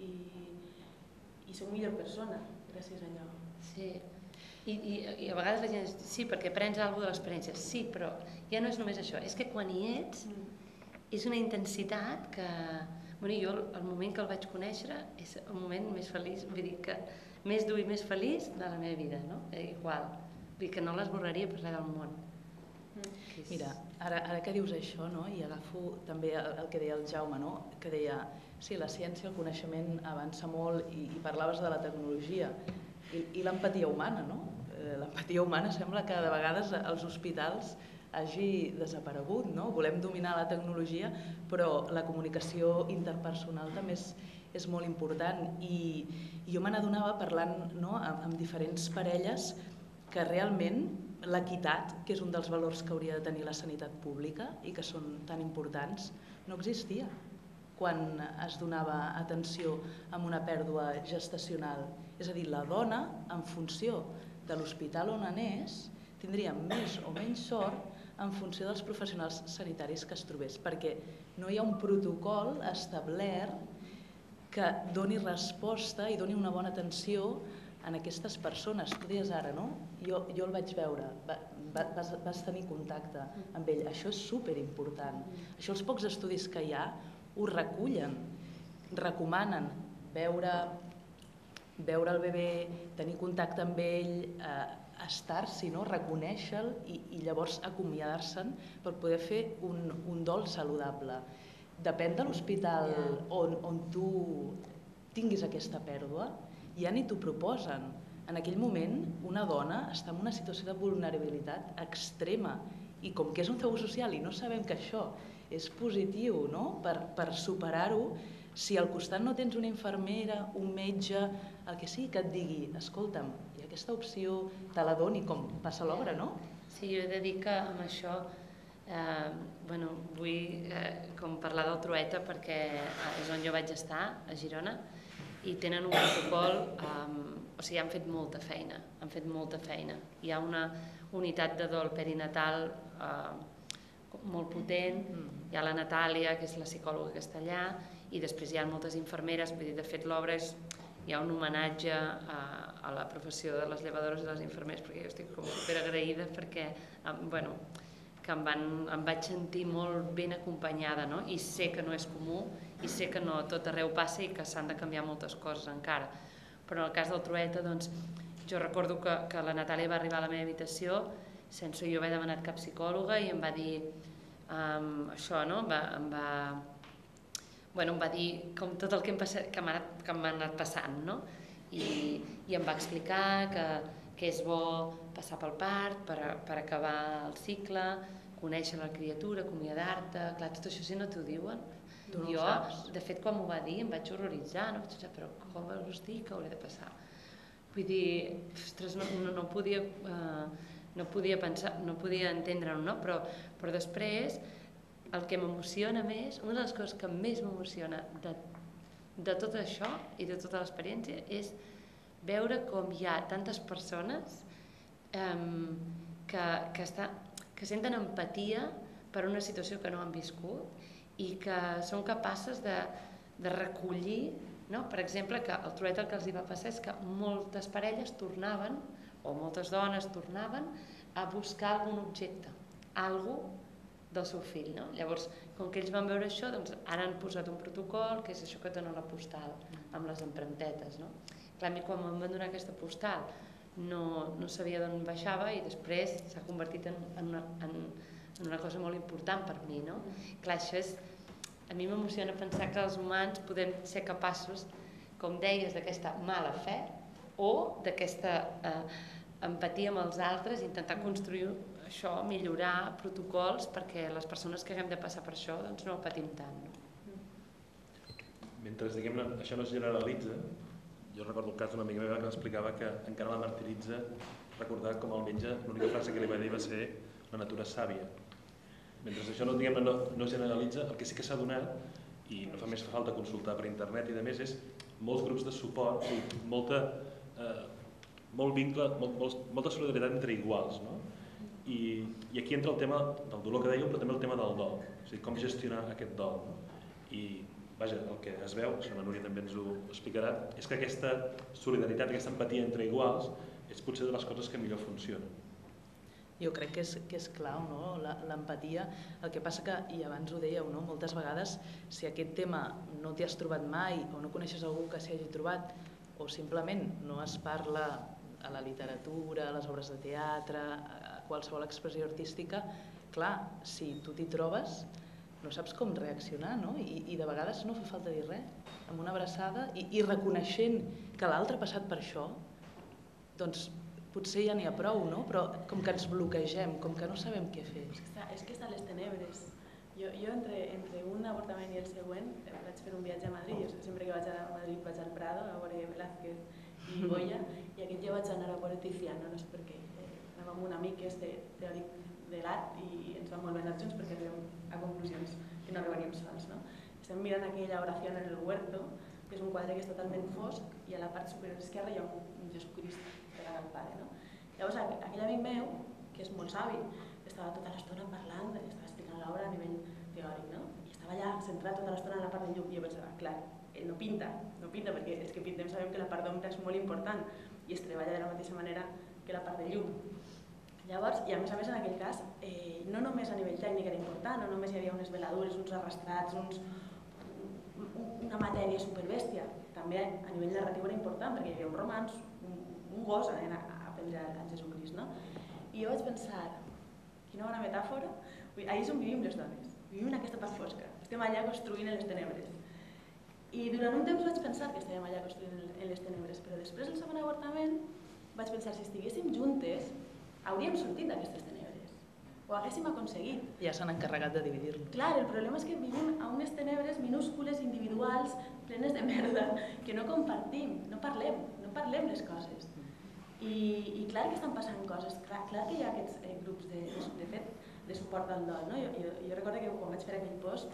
i soc millor persona gràcies a allò. Sí, i a vegades la gent diu, sí, perquè aprens alguna cosa de l'experiència. Sí, però ja no és només això, és que quan hi ets és una intensitat que... Bueno, jo el moment que el vaig conèixer és el moment més feliç, vull dir que més dur i més feliç de la meva vida, no? Igual, vull dir que no l'esborraria per res del món. Mira, ara que dius això, no? I agafo també el que deia el Jaume, no? Que deia, sí, la ciència, el coneixement avança molt i parlaves de la tecnologia i l'empatia humana, no? L'empatia humana sembla que de vegades als hospitals hagi desaparegut, no? Volem dominar la tecnologia, però la comunicació interpersonal també és molt important i jo me n'adonava parlant amb diferents parelles que realment l'equitat, que és un dels valors que hauria de tenir la sanitat pública i que són tan importants, no existia quan es donava atenció a una pèrdua gestacional. És a dir, la dona, en funció de l'hospital on anés, tindria més o menys sort en funció dels professionals sanitaris que es trobés, perquè no hi ha un protocol establert que doni resposta i doni una bona atenció a aquestes persones. Tu deies ara, no? Jo el vaig veure, vas tenir contacte amb ell. Això és superimportant. Això els pocs estudis que hi ha ho recullen, recomanen veure el bebè, tenir contacte amb ell, estar-s'hi, reconèixer-lo i llavors acomiadar-se'n per poder fer un dol saludable. Depèn de l'hospital on tu tinguis aquesta pèrdua, ja ni t'ho proposen. En aquell moment una dona està en una situació de vulnerabilitat extrema i com que és un tabú social i no sabem que això és positiu per superar-ho, si al costat no tens una infermera, un metge, el que sigui que et digui, escolta'm, hi ha aquesta opció, te la doni, com passa a l'obra, no? Sí, jo he de dir que amb això vull parlar del Trueta perquè és on jo vaig estar, a Girona, i tenen un protocol, o sigui, han fet molta feina. Hi ha una unitat de dol perinatal molt potent, hi ha la Natàlia, que és la psicòloga que està allà, i després hi ha moltes infermeres, vull dir, de fet l'obra hi ha un homenatge a la professió de les llevadores i les infermeres, perquè jo estic com superagraïda perquè, que em vaig sentir molt ben acompanyada, no? I sé que no és comú, i sé que no tot arreu passa i que s'han de canviar moltes coses encara. Però en el cas del Trueta, doncs, jo recordo que la Natàlia va arribar a la meva habitació sense jo haver demanat cap psicòloga i em va dir això, no? Em va dir com tot el que m'ha anat passant, no? I em va explicar que és bo passar pel part per acabar el cicle, conèixer la criatura, acomiadar-te. Clar, tot això si no t'ho diuen. Jo, de fet, quan m'ho va dir em vaig horroritzar, no? Vaig pensar, però com us dic que hauré de passar? Vull dir, ostres, no podia pensar, no podia entendre-ho, no? Però després, el que m'emociona més, una de les coses que més m'emociona de tot això i de tota l'experiència és veure com hi ha tantes persones que senten empatia per una situació que no han viscut i que són capaces de recollir, no? Per exemple, que el Trueta el que els va passar és que moltes parelles tornaven, o moltes dones tornaven, a buscar algun objecte, algú del seu fill, no? Llavors, com que ells van veure això, doncs ara han posat un protocol, que és això que et dona la postal, amb les empremtetes, no? Clar, a mi quan em van donar aquesta postal no sabia d'on baixava i després s'ha convertit en una cosa molt important per mi, no? Clar, això és... A mi m'emociona pensar que els humans podem ser capaços, com deies, d'aquesta mala fe o d'aquesta empatia amb els altres, intentar construir això, millorar protocols perquè les persones que haguem de passar per això doncs no ho patim tant. Mentre això no es generalitza, jo recordo el cas d'una amiga meva que m'explicava que encara la martiritza recordar com el metge, l'única frase que li va dir va ser la natura és sàvia. Mentre això no es generalitza, el que sí que s'ha donat, i no fa més falta consultar per internet i de més, és molts grups de suport, molt vincle, molta solidaritat entre iguals, no? I aquí entra el tema del dolor que dèieu, però també el tema del dol, o sigui, com gestionar aquest dol. I vaja, el que es veu, això la Núria també ens ho explicarà, és que aquesta solidaritat, aquesta empatia entre iguals és potser de les coses que millor funcionen. Jo crec que és clau, no? L'empatia. El que passa que, i abans ho dèieu, no? Moltes vegades, si aquest tema no t'hi has trobat mai o no coneixes algú que s'hi hagi trobat o simplement no es parla a la literatura, a les obres de teatre, a qualsevol expressió artística, clar, si tu t'hi trobes no saps com reaccionar, no? I de vegades no fa falta dir res, amb una abraçada i reconeixent que l'altre ha passat per això, doncs potser ja n'hi ha prou, no? Però com que ens bloquegem, com que no sabem què fer. És que està a les tenebres. Jo entre un avortament i el següent vaig fer un viatge a Madrid. Jo sempre que vaig a Madrid vaig al Prado a veure Velázquez i Goya, i aquest dia vaig anar a veure Tiziano, no sé per què. Anava amb un amic que és teòric de l'art i ens va molt bé anar junts perquè arribem a conclusions que no arribaríem sols. Estem mirant aquella oració en el huerto, que és un quadre que és totalment fosc, i a la part superior esquerra hi ha un Jesucrist pegant al pare. Llavors aquell amic meu, que és molt savi, estava tota l'estona parlant, estava explicant l'obra a nivell teòric, i estava allà centrat tota l'estona en la part del llum, i jo pensava, clar, no pinta, perquè els que pintem sabem que la part d'ombra és molt important i es treballa de la mateixa manera que la part del llum. Llavors, i a més en aquell cas, no només a nivell tècnic era important, no només hi havia unes veladures, uns arrastrats, una matèria superbèstia, també a nivell narratiu era important perquè hi havia un romanç, un gos anant a prendre el Jesucrist. I jo vaig pensar, quina bona metàfora, allà és on vivim les dones, vivim en aquesta part fosca, estem allà construint en les tenebres. I durant un temps vaig pensar que estàvem allà construint en les tenebres, però després del segon avortament vaig pensar, si estiguéssim juntes, hauríem sortit d'aquestes tenebres, ho haguéssim aconseguit. Ja s'han encarregat de dividir-lo. Clar, el problema és que vivim a unes tenebres minúscules, individuals, plenes de merda, que no compartim, no parlem les coses. I clar que estan passant coses, clar que hi ha aquests grups de suport al dol. Jo recordo que quan vaig fer aquell post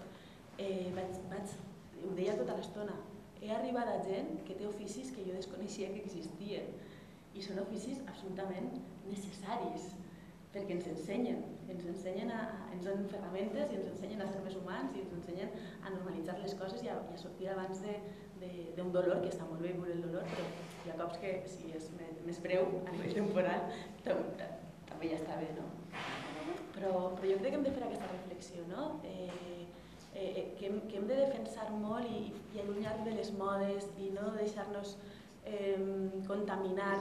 ho deia tota l'estona, he arribat a gent que té oficis que jo desconeixia que existien i són oficis absolutament necessaris perquè ens ensenyen, ens donen ferramentes i ens ensenyen a ser més humans i ens ensenyen a normalitzar les coses i a sortir abans d'un dolor, que està molt bé veure el dolor, però hi ha cops que si és més breu a nivell temporal també ja està bé, no? Però jo crec que hem de fer aquesta reflexió, no? Que hem de defensar molt i allunyar de les modes i no deixar-nos contaminar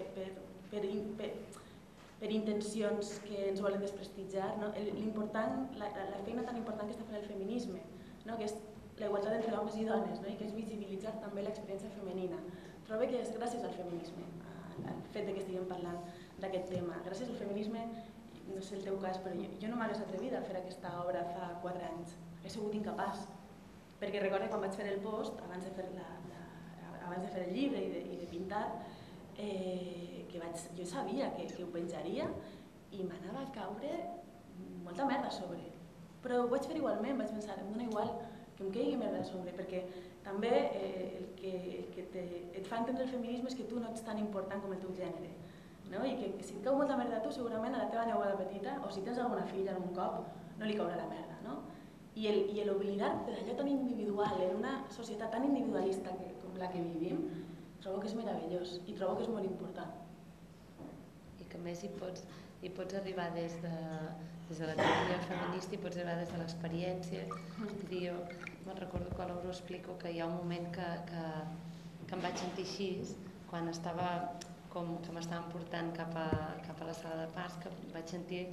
per intencions que ens volen desprestigiar. La feina tan important que està fent el feminisme, que és la igualtat entre homes i dones, i que és visibilitzar també l'experiència femenina. Trobo que és gràcies al feminisme, al fet que estiguem parlant d'aquest tema. Gràcies al feminisme, no sé el teu cas, però jo no m'hagués atrevit a fer aquesta obra fa 4 anys. He sigut incapaç. Perquè recordo quan vaig fer el post, abans de fer el llibre i de pintar, que jo sabia que ho penjaria i m'anava a caure molta merda a sobre. Però ho vaig fer igualment, vaig pensar, em dona igual que em caigui merda a sobre, perquè també el que et fa entendre el feminisme és que tu no ets tan important com el teu gènere. I que si et cau molta merda a tu, segurament a la teva neboda petita, o si tens alguna filla algun cop, no li caurà la merda. I l'oblidar-te d'allò tan individual en una societat tan individualista com la que vivim, trobo que és meravellós i trobo que és molt important. I que a més hi pots arribar des de la teoria feminista, hi pots arribar des de l'experiència. Jo me'n recordo que a l'obra ho explico que hi ha un moment que em vaig sentir així quan estava com que m'estaven portant cap a la sala de parts, que vaig sentir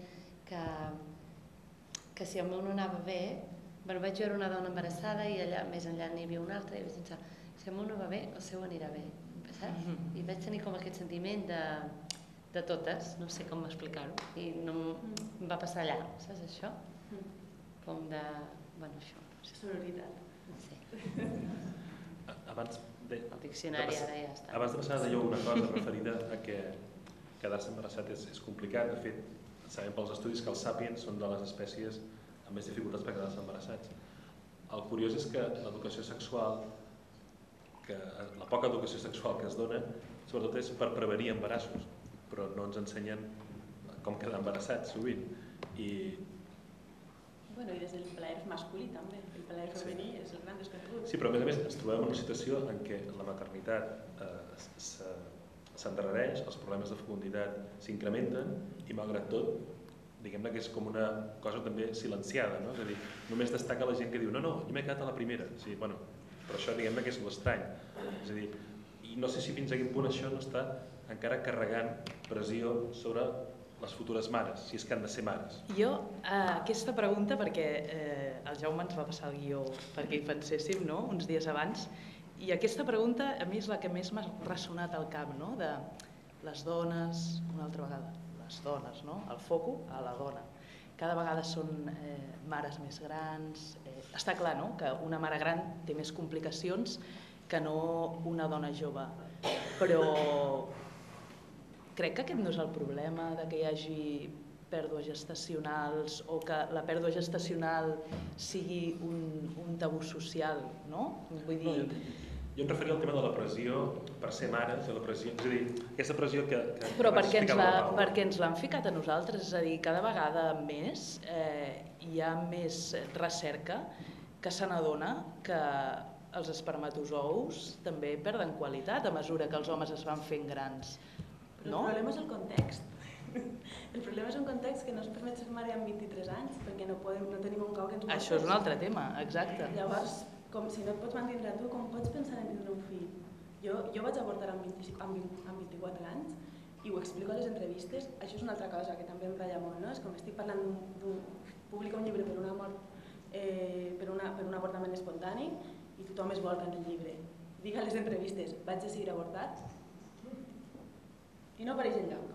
que si el meu no anava bé, vaig veure una dona embarassada i allà més enllà n'hi havia una altra i vaig pensar, si el meu no va bé, el seu anirà bé, saps? I vaig tenir com aquest sentiment de totes, no sé com explicar-ho, i no em va passar allà, saps això? Com de, bueno, això. Sororitat. Sí. El diccionari ara ja està. Abans de passar a dir una cosa referida a que quedar-se embarassat és complicat. De fet, sabem pels estudis que els sàpiens són de les espècies amb més dificultats per quedar-se embarassats. El curiós és que l'educació sexual, la poca educació sexual que es dona, sobretot és per prevenir embarassos, però no ens ensenyen com quedar embarassats sovint. I des del plaer masculí també, el plaer femení és el gran desconegut. Sí, però a més ens trobem en una situació en què la maternitat s'endarrereix, els problemes de fecunditat s'incrementen i malgrat tot, diguem-ne que és com una cosa també silenciada, no? És a dir, només destaca la gent que diu no, jo m'he quedat a la primera, però això diguem-ne que és l'estrany. És a dir, i no sé si fins a quin punt això no està encara carregant pressió sobre les futures mares, si és que han de ser mares. Jo, aquesta pregunta, perquè el Jaume ens va passar el guió perquè hi penséssim, uns dies abans, i aquesta pregunta a mi és la que més m'ha ressonat al cap, de les dones, una altra vegada, les dones, el foco a la dona. cada vegada són mares més grans. Està clar, no?, que una mare gran té més complicacions que no una dona jove, però crec que aquest no és el problema de que hi hagi pèrdues gestacionals o que la pèrdua gestacional sigui un tabú social, no? Vull dir... Jo em referia al tema de la pressió per ser mares, la pressió, és a dir, aquesta pressió que però perquè ens l'han ficat a nosaltres, és a dir, cada vegada més hi ha més recerca que se n'adona que els espermatozous també perden qualitat a mesura que els homes es van fent grans. Però el problema és el context. El problema és un context que no ens permet ser mare amb 23 anys perquè no tenim un cau que ens portes. Això és un altre tema, exacte. Llavors, si no et pots mantindre tu, com pots pensar en tindre un fill? Jo vaig avortar amb 24 anys i ho explico a les entrevistes. Això és una altra cosa que també em ratlla molt, no? És com estic parlant publico un llibre per una mort, per un avortament espontani i tothom es volca en el llibre. Dic a les entrevistes, vaig decidir avortar i no apareix enlloc.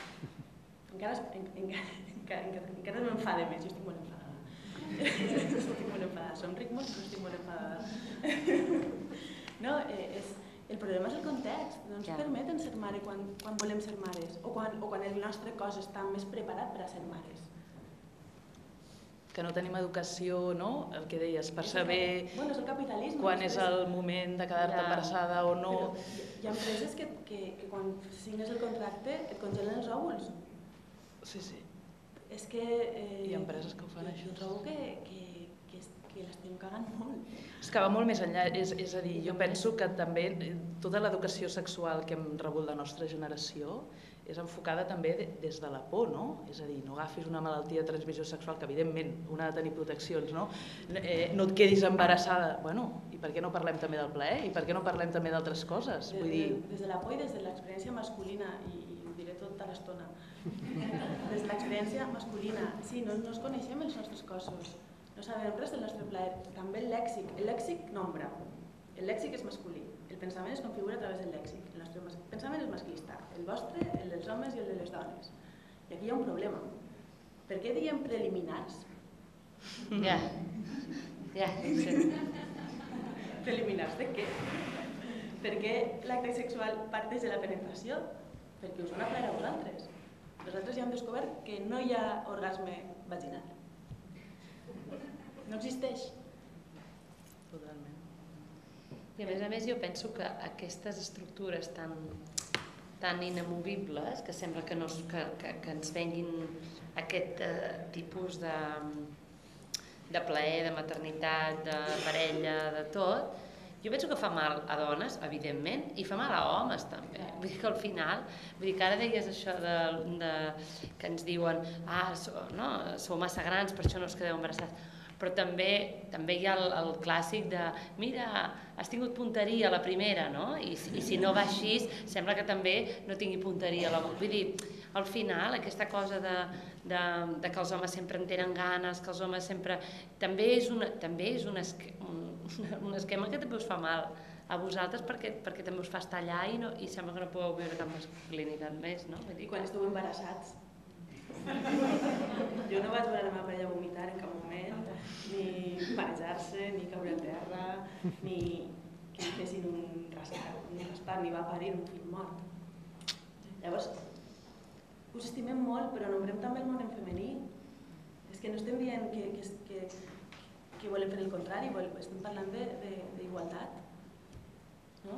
Encara m'enfada més, jo estic molt enfadada. Estic molt enfadada, somric molt però estic molt enfadada. No, el problema és el context, no ens permeten ser mare quan volem ser mares o quan el nostre cos està més preparat per a ser mares. Que no tenim educació, no? El que deies, per saber quan és el moment de quedar-te embarassada o no. Hi ha empreses que quan signes el contracte et congelen els òvuls. Sí, sí. És que... Hi ha empreses que ho fan això. Jo trobo que l'estem cagant molt. És que va molt més enllà, és a dir, jo penso que també tota l'educació sexual que hem rebut la nostra generació és enfocada també des de la por, no? És a dir, no agafis una malaltia de transmissió sexual, que evidentment una ha de tenir proteccions, no? No et quedis embarassada. Bueno, i per què no parlem també del plaer? I per què no parlem també d'altres coses? Vull dir... Des de la por i des de l'experiència masculina, i ho diré tota l'estona, des de l'experiència masculina, sí, no ens coneixem els nostres cossos, no sabem res del nostre plaer, també el lèxic nombra, el lèxic és masculí, el pensament es configura a través del lèxic, el nostre pensament és masclista, el vostre, el dels homes i el de les dones. I aquí hi ha un problema. Per què diem preliminars? Ja. Preliminars de què? Per què l'acte sexual parteix de la penetració? Perquè us dona plaer a vosaltres. Nosaltres ja hem descobert que no hi ha orgasme vaginal. No existeix. Totalment. I a més jo penso que aquestes estructures tan inamovibles, que sembla que ens venguin aquest tipus de plaer, de maternitat, de parella, de tot, jo penso que fa mal a dones, evidentment, i fa mal a homes també. Vull dir que al final, que ara deies això que ens diuen sou massa grans, per això no us quedeu embarassats. Però també hi ha el clàssic de mira, has tingut punteria a la primera, no? I si no va així, sembla que també no tingui punteria. Vull dir, al final, aquesta cosa de que els homes sempre en tenen ganes, que els homes sempre... També és un esquema que també us fa mal a vosaltres perquè també us fa estar allà i sembla que no podeu viure cap masculinitat més, no? I quan esteu embarassats? Jo no vaig veure la meva parella vomitar en cap moment, ni marejar-se, ni caure a terra, ni que li fessin un raspar, ni va parir un fill mort. Llavors, us estimem molt, però nombrem també el món en femení. És que no estem dient que volem fer el contrari, estem parlant d'igualtat, no?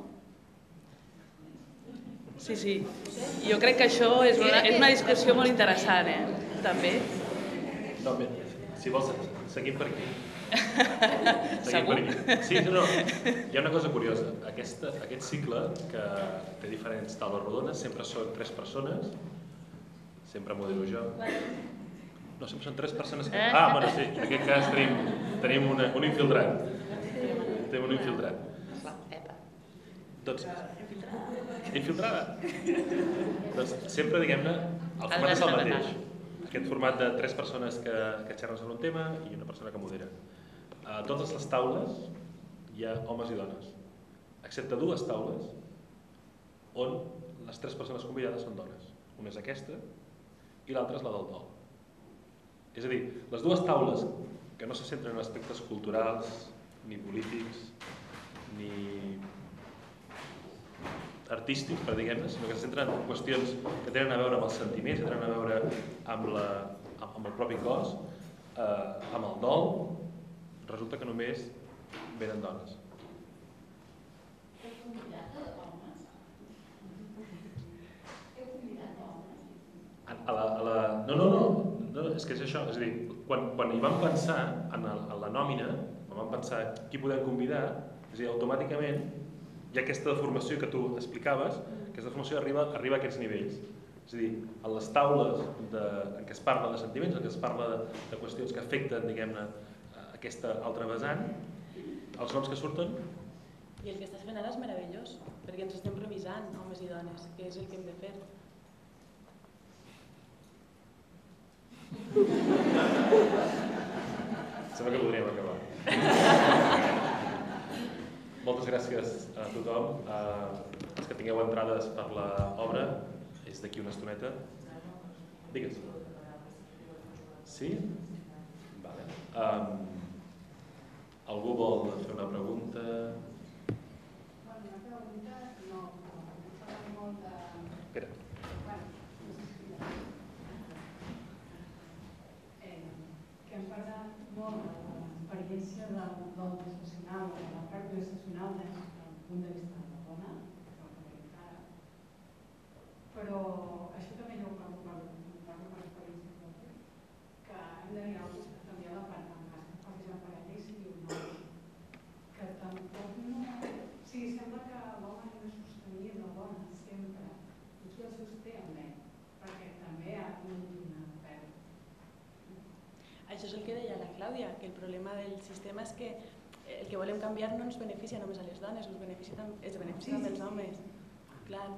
Sí. Jo crec que això és una discussió molt interessant, també. No, bé, si vols, seguim per aquí. Segur? Sí, no. Hi ha una cosa curiosa. Aquest cicle, que té diferents taules rodones, sempre són 3 persones, sempre modelo jo. No, sempre són 3 persones que... Bueno, sí, en aquest cas tenim un infiltrat. Tenim un infiltrat. Doncs, infiltrada. Doncs sempre, diguem-ne, el format és el mateix. Aquest format de 3 persones que xerren sobre un tema i una persona que modera. A totes les taules hi ha homes i dones, excepte 2 taules on les 3 persones convidades són dones. Una és aquesta i l'altra és la del dol. És a dir, les dues taules que no se centren en aspectes culturals, ni polítics, ni artístics, per diguem-ne, sinó que se centren en qüestions que tenen a veure amb els sentiments, que tenen a veure amb el propi cos, amb el dol, resulta que només venen dones. No, és que és això, és a dir, quan hi vam pensar en la nòmina, quan vam pensar qui podem convidar, és a dir, automàticament hi ha aquesta deformació que tu explicaves, aquesta deformació arriba a aquests nivells. És a dir, a les taules en què es parla de sentiments, en què es parla de qüestions que afecten, diguem-ne, aquesta altra vessant, els noms que surten. I el que estàs fent ara és meravellós, perquè ens estem revisant, homes i dones, que és el que hem de fer. Sembla que podríem acabar. Moltes gràcies a tothom. Els que tingueu entrades per l'obra és d'aquí una estoneta. Digues. Sí? Vale. Algú vol fer una pregunta? Una pregunta no, parla molt de... Espera. Que hem parlat molt de l'experiència del gestacional, de la pràctica gestacional des del punt de vista de la dona, però això també jo parlo per experiència pròpia, que hem de mirar a canviar la part en cas que facis la parella i sigui un home, que tampoc no... O sigui, sembla que l'home ha de sostenir la dona sempre, i qui el sosté amb ell, perquè també ha tingut una pèrdua. Això és el que deia la Clàudia, que el problema del sistema és que el que volem canviar no ens beneficia només a les dones, ens beneficia també als homes. Clar.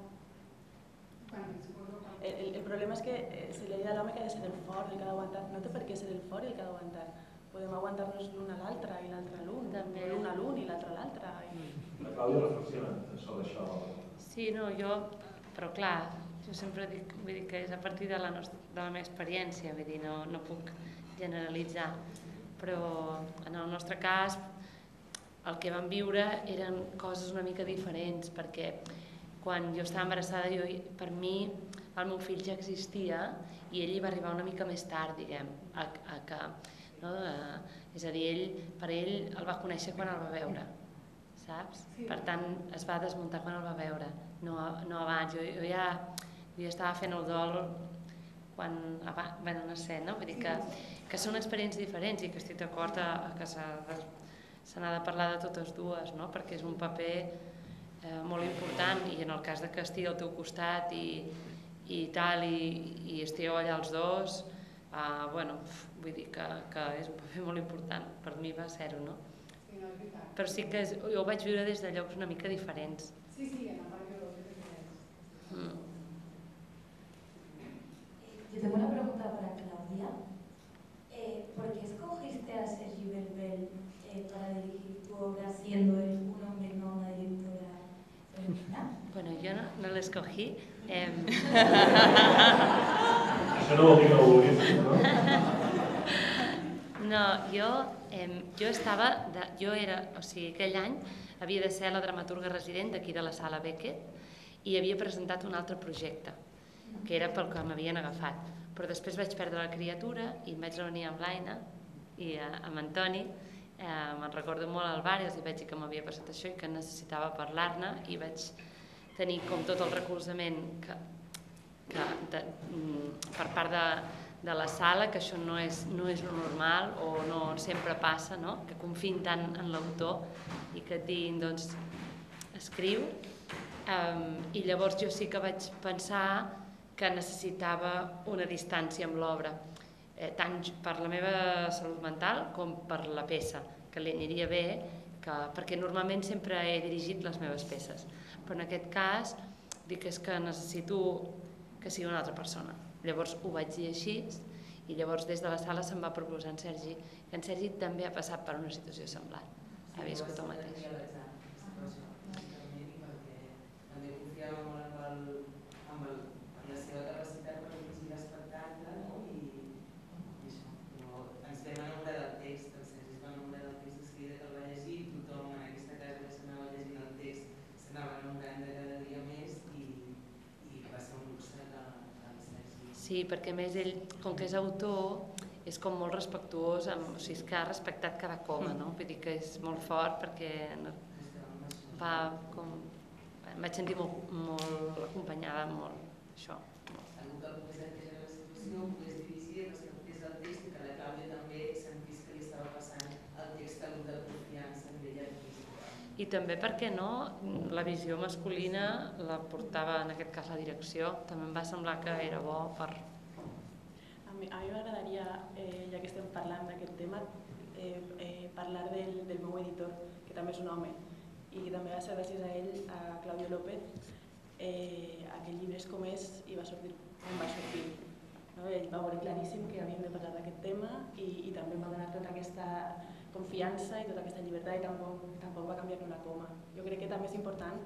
El problema és que se li diu a l'home que ha de ser el fort, el que ha d'aguantar. No té per què ser el fort i el que ha d'aguantar. Podem aguantar-nos l'un a l'altre i l'altre a l'un, l'un a l'un i l'altre a l'altre. La Clàudia reflexiona sobre això. Sí, no, però clar, jo sempre dic, vull dir que és a partir de la meva experiència, vull dir, no puc generalitzar, però en el nostre cas el que vam viure eren coses una mica diferents, perquè quan jo estava embarassada, per mi el meu fill ja existia i ell hi va arribar una mica més tard, diguem, és a dir, per ell el va conèixer quan el va veure, saps? Per tant, es va desmuntar quan el va veure, no abans. Jo ja estava fent el dol quan van nacer, no? Vull dir que són experiències diferents i que estic d'acord que se n'ha de parlar de totes dues, no? Perquè és un paper molt important i en el cas que estigui al teu costat i tal, i estigueu allà els dos, vull dir que és un paper molt important, per mi va ser-ho, no? Però sí que jo ho vaig viure des de llocs una mica diferents. Sí, en la part biològica. Yo tengo una pregunta para Claudia. ¿Por qué escogiste a Sergi Verbel para dirigir tu obra siendo él un hombre y no una directora femenina? Bueno, yo no l'escogí. Això no vol dir que ho vulguis, no? No, jo era, o sigui, aquell any havia de ser la dramaturga resident d'aquí de la Sala Beckett i havia presentat un altre projecte, que era pel que m'havien agafat. Però després vaig perdre la criatura i em vaig reunir amb l'Aina i amb Antoni. Me'n recordo molt al bar i els vaig dir que m'havia passat això i que necessitava parlar-ne i vaig tenir com tot el recolzament per part de la sala, que això no és lo normal o no sempre passa, no? Que confiïn tant en l'autor i que et diguin, doncs, escriu. I llavors jo sí que vaig pensar que necessitava una distància amb l'obra, tant per la meva salut mental com per la peça, que li aniria bé, perquè normalment sempre he dirigit les meves peces, però en aquest cas dic que necessito que sigui una altra persona. Llavors ho vaig dir així i llavors des de la sala se'm va proposar en Sergi, que en Sergi també ha passat per una situació semblant, ha viscut el mateix. També confiava molt en la seva capacitat per dirigir l'espectacle i això. Sí, perquè a més ell, com que és autor, és com molt respectuós, o sigui, és que ha respectat cada coma, no? Vull dir que és molt fort perquè va com... Em vaig sentir molt acompanyada, molt això. Algú que pogués entendre la situació, pogués dirigir, respectés el text i que la Clàudia també sentís que li estava passant el text a l'un de confiança amb ella artística. I també, per què no, la visió masculina la portava, en aquest cas, la direcció. També em va semblar que era bo per... A mi m'agradaria, ja que estem parlant d'aquest tema, parlar del meu editor, que també és un home, i també va ser gràcies a ell, a Claudio López, aquell llibre És com és i va sortir on va sortir. Ell va veure claríssim que havíem de parlar d'aquest tema i també em va donar tota aquesta confiança i tota aquesta llibertat i tampoc va canviar una coma. Jo crec que també és important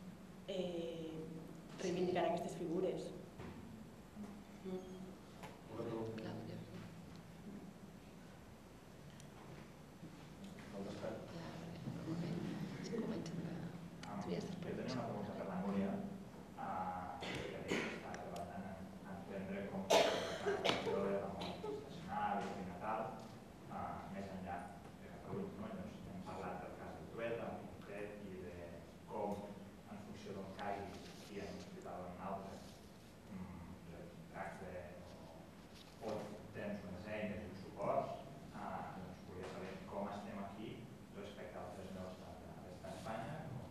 reivindicar aquestes figures. Jo tenia una pregunta per la Núria, que està treballant en entendre com la qüestió de la mort estacional i prenatal més enllà de Catalunya. Llavors hem parlat del cas de Trueta, en concret, i de com, en funció d'on caigui, si en un hospital o en un altre, tracte o tens unes eines i uns suports, doncs volia saber com estem aquí respecte a altres llocs d'estar a Espanya,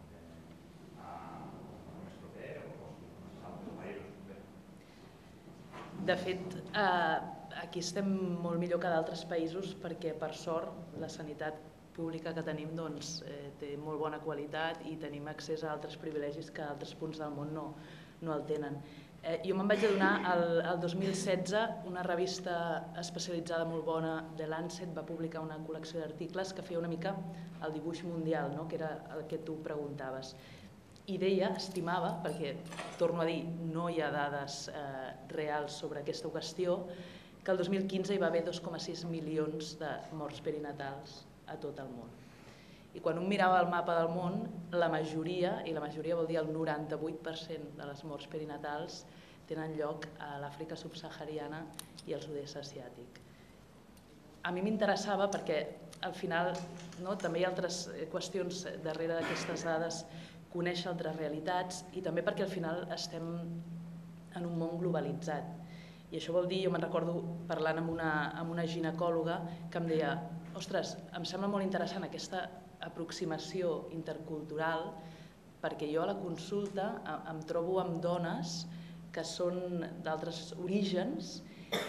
De fet, aquí estem molt millor que d'altres països perquè, per sort, la sanitat pública que tenim té molt bona qualitat i tenim accés a altres privilegis que a altres punts del món no el tenen. Jo me'n vaig adonar, el 2016, una revista especialitzada molt bona, The Lancet, va publicar una col·lecció d'articles que feia una mica el dibuix mundial, que era el que tu preguntaves. I deia, estimava, perquè, torno a dir, no hi ha dades reals sobre aquesta qüestió, que el 2015 hi va haver 2,6 milions de morts perinatals a tot el món. I quan un mirava el mapa del món, la majoria, i la majoria vol dir el 98% de les morts perinatals, tenen lloc a l'Àfrica subsahariana i al sud-est asiàtic. A mi m'interessava perquè, al final, també hi ha altres qüestions darrere d'aquestes dades, conèixer altres realitats i també perquè al final estem en un món globalitzat. I això vol dir, jo me'n recordo parlant amb una ginecòloga que em deia ostres, em sembla molt interessant aquesta aproximació intercultural perquè jo a la consulta em trobo amb dones que són d'altres orígens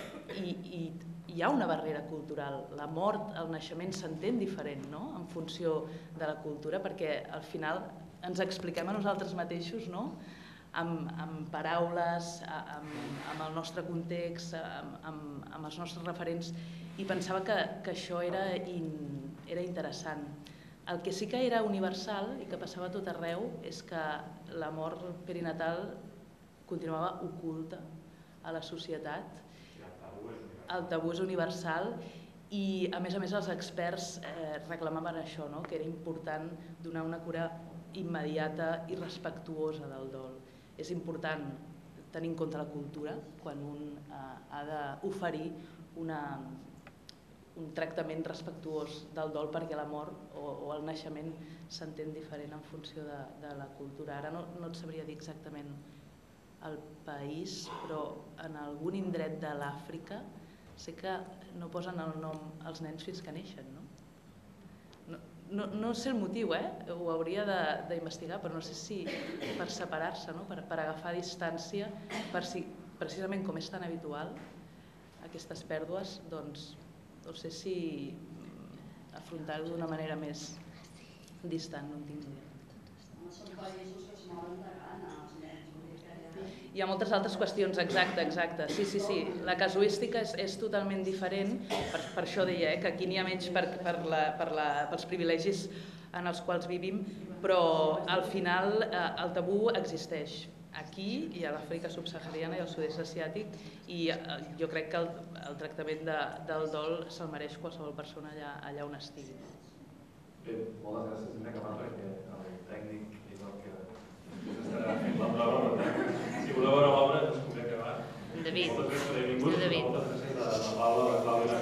i hi ha una barrera cultural. La mort, el naixement s'entén diferent en funció de la cultura perquè al final ens expliquem a nosaltres mateixos amb paraules, amb el nostre context, amb els nostres referents i pensava que això era interessant. El que sí que era universal i que passava a tot arreu és que la mort perinatal continuava oculta a la societat. El tabú és universal i a més els experts reclamaven això, que era important donar una cura immediata i respectuosa del dol. És important tenir en compte la cultura quan un ha d'oferir un tractament respectuós del dol perquè la mort o el naixement s'entén diferent en funció de la cultura. Ara no et sabria dir exactament el país, però en algun indret de l'Àfrica sé que no posen el nom als nens fins que neixen, no? No sé el motiu, ho hauria d'investigar, però no sé si per separar-se, per agafar distància, per si precisament com és tan habitual aquestes pèrdues, doncs no sé si afrontar-ho d'una manera més distant, no en tinc idea. Són països que es mouen de gana, els nens. Hi ha moltes altres qüestions, exacte. Sí. La casuística és totalment diferent, per això deia que aquí n'hi ha menys pels privilegis en els quals vivim, però al final el tabú existeix aquí i a l'Àfrica subsahariana i al sud-est asiàtic i jo crec que el tractament del dol se'l mereix qualsevol persona allà on estigui. Bé, moltes gràcies. Hem d'acabar perquè el tècnic és el que ens estarà fent la prova. Si voleu veure l'obra, ens convé acabar. David. paraula a la Clàudia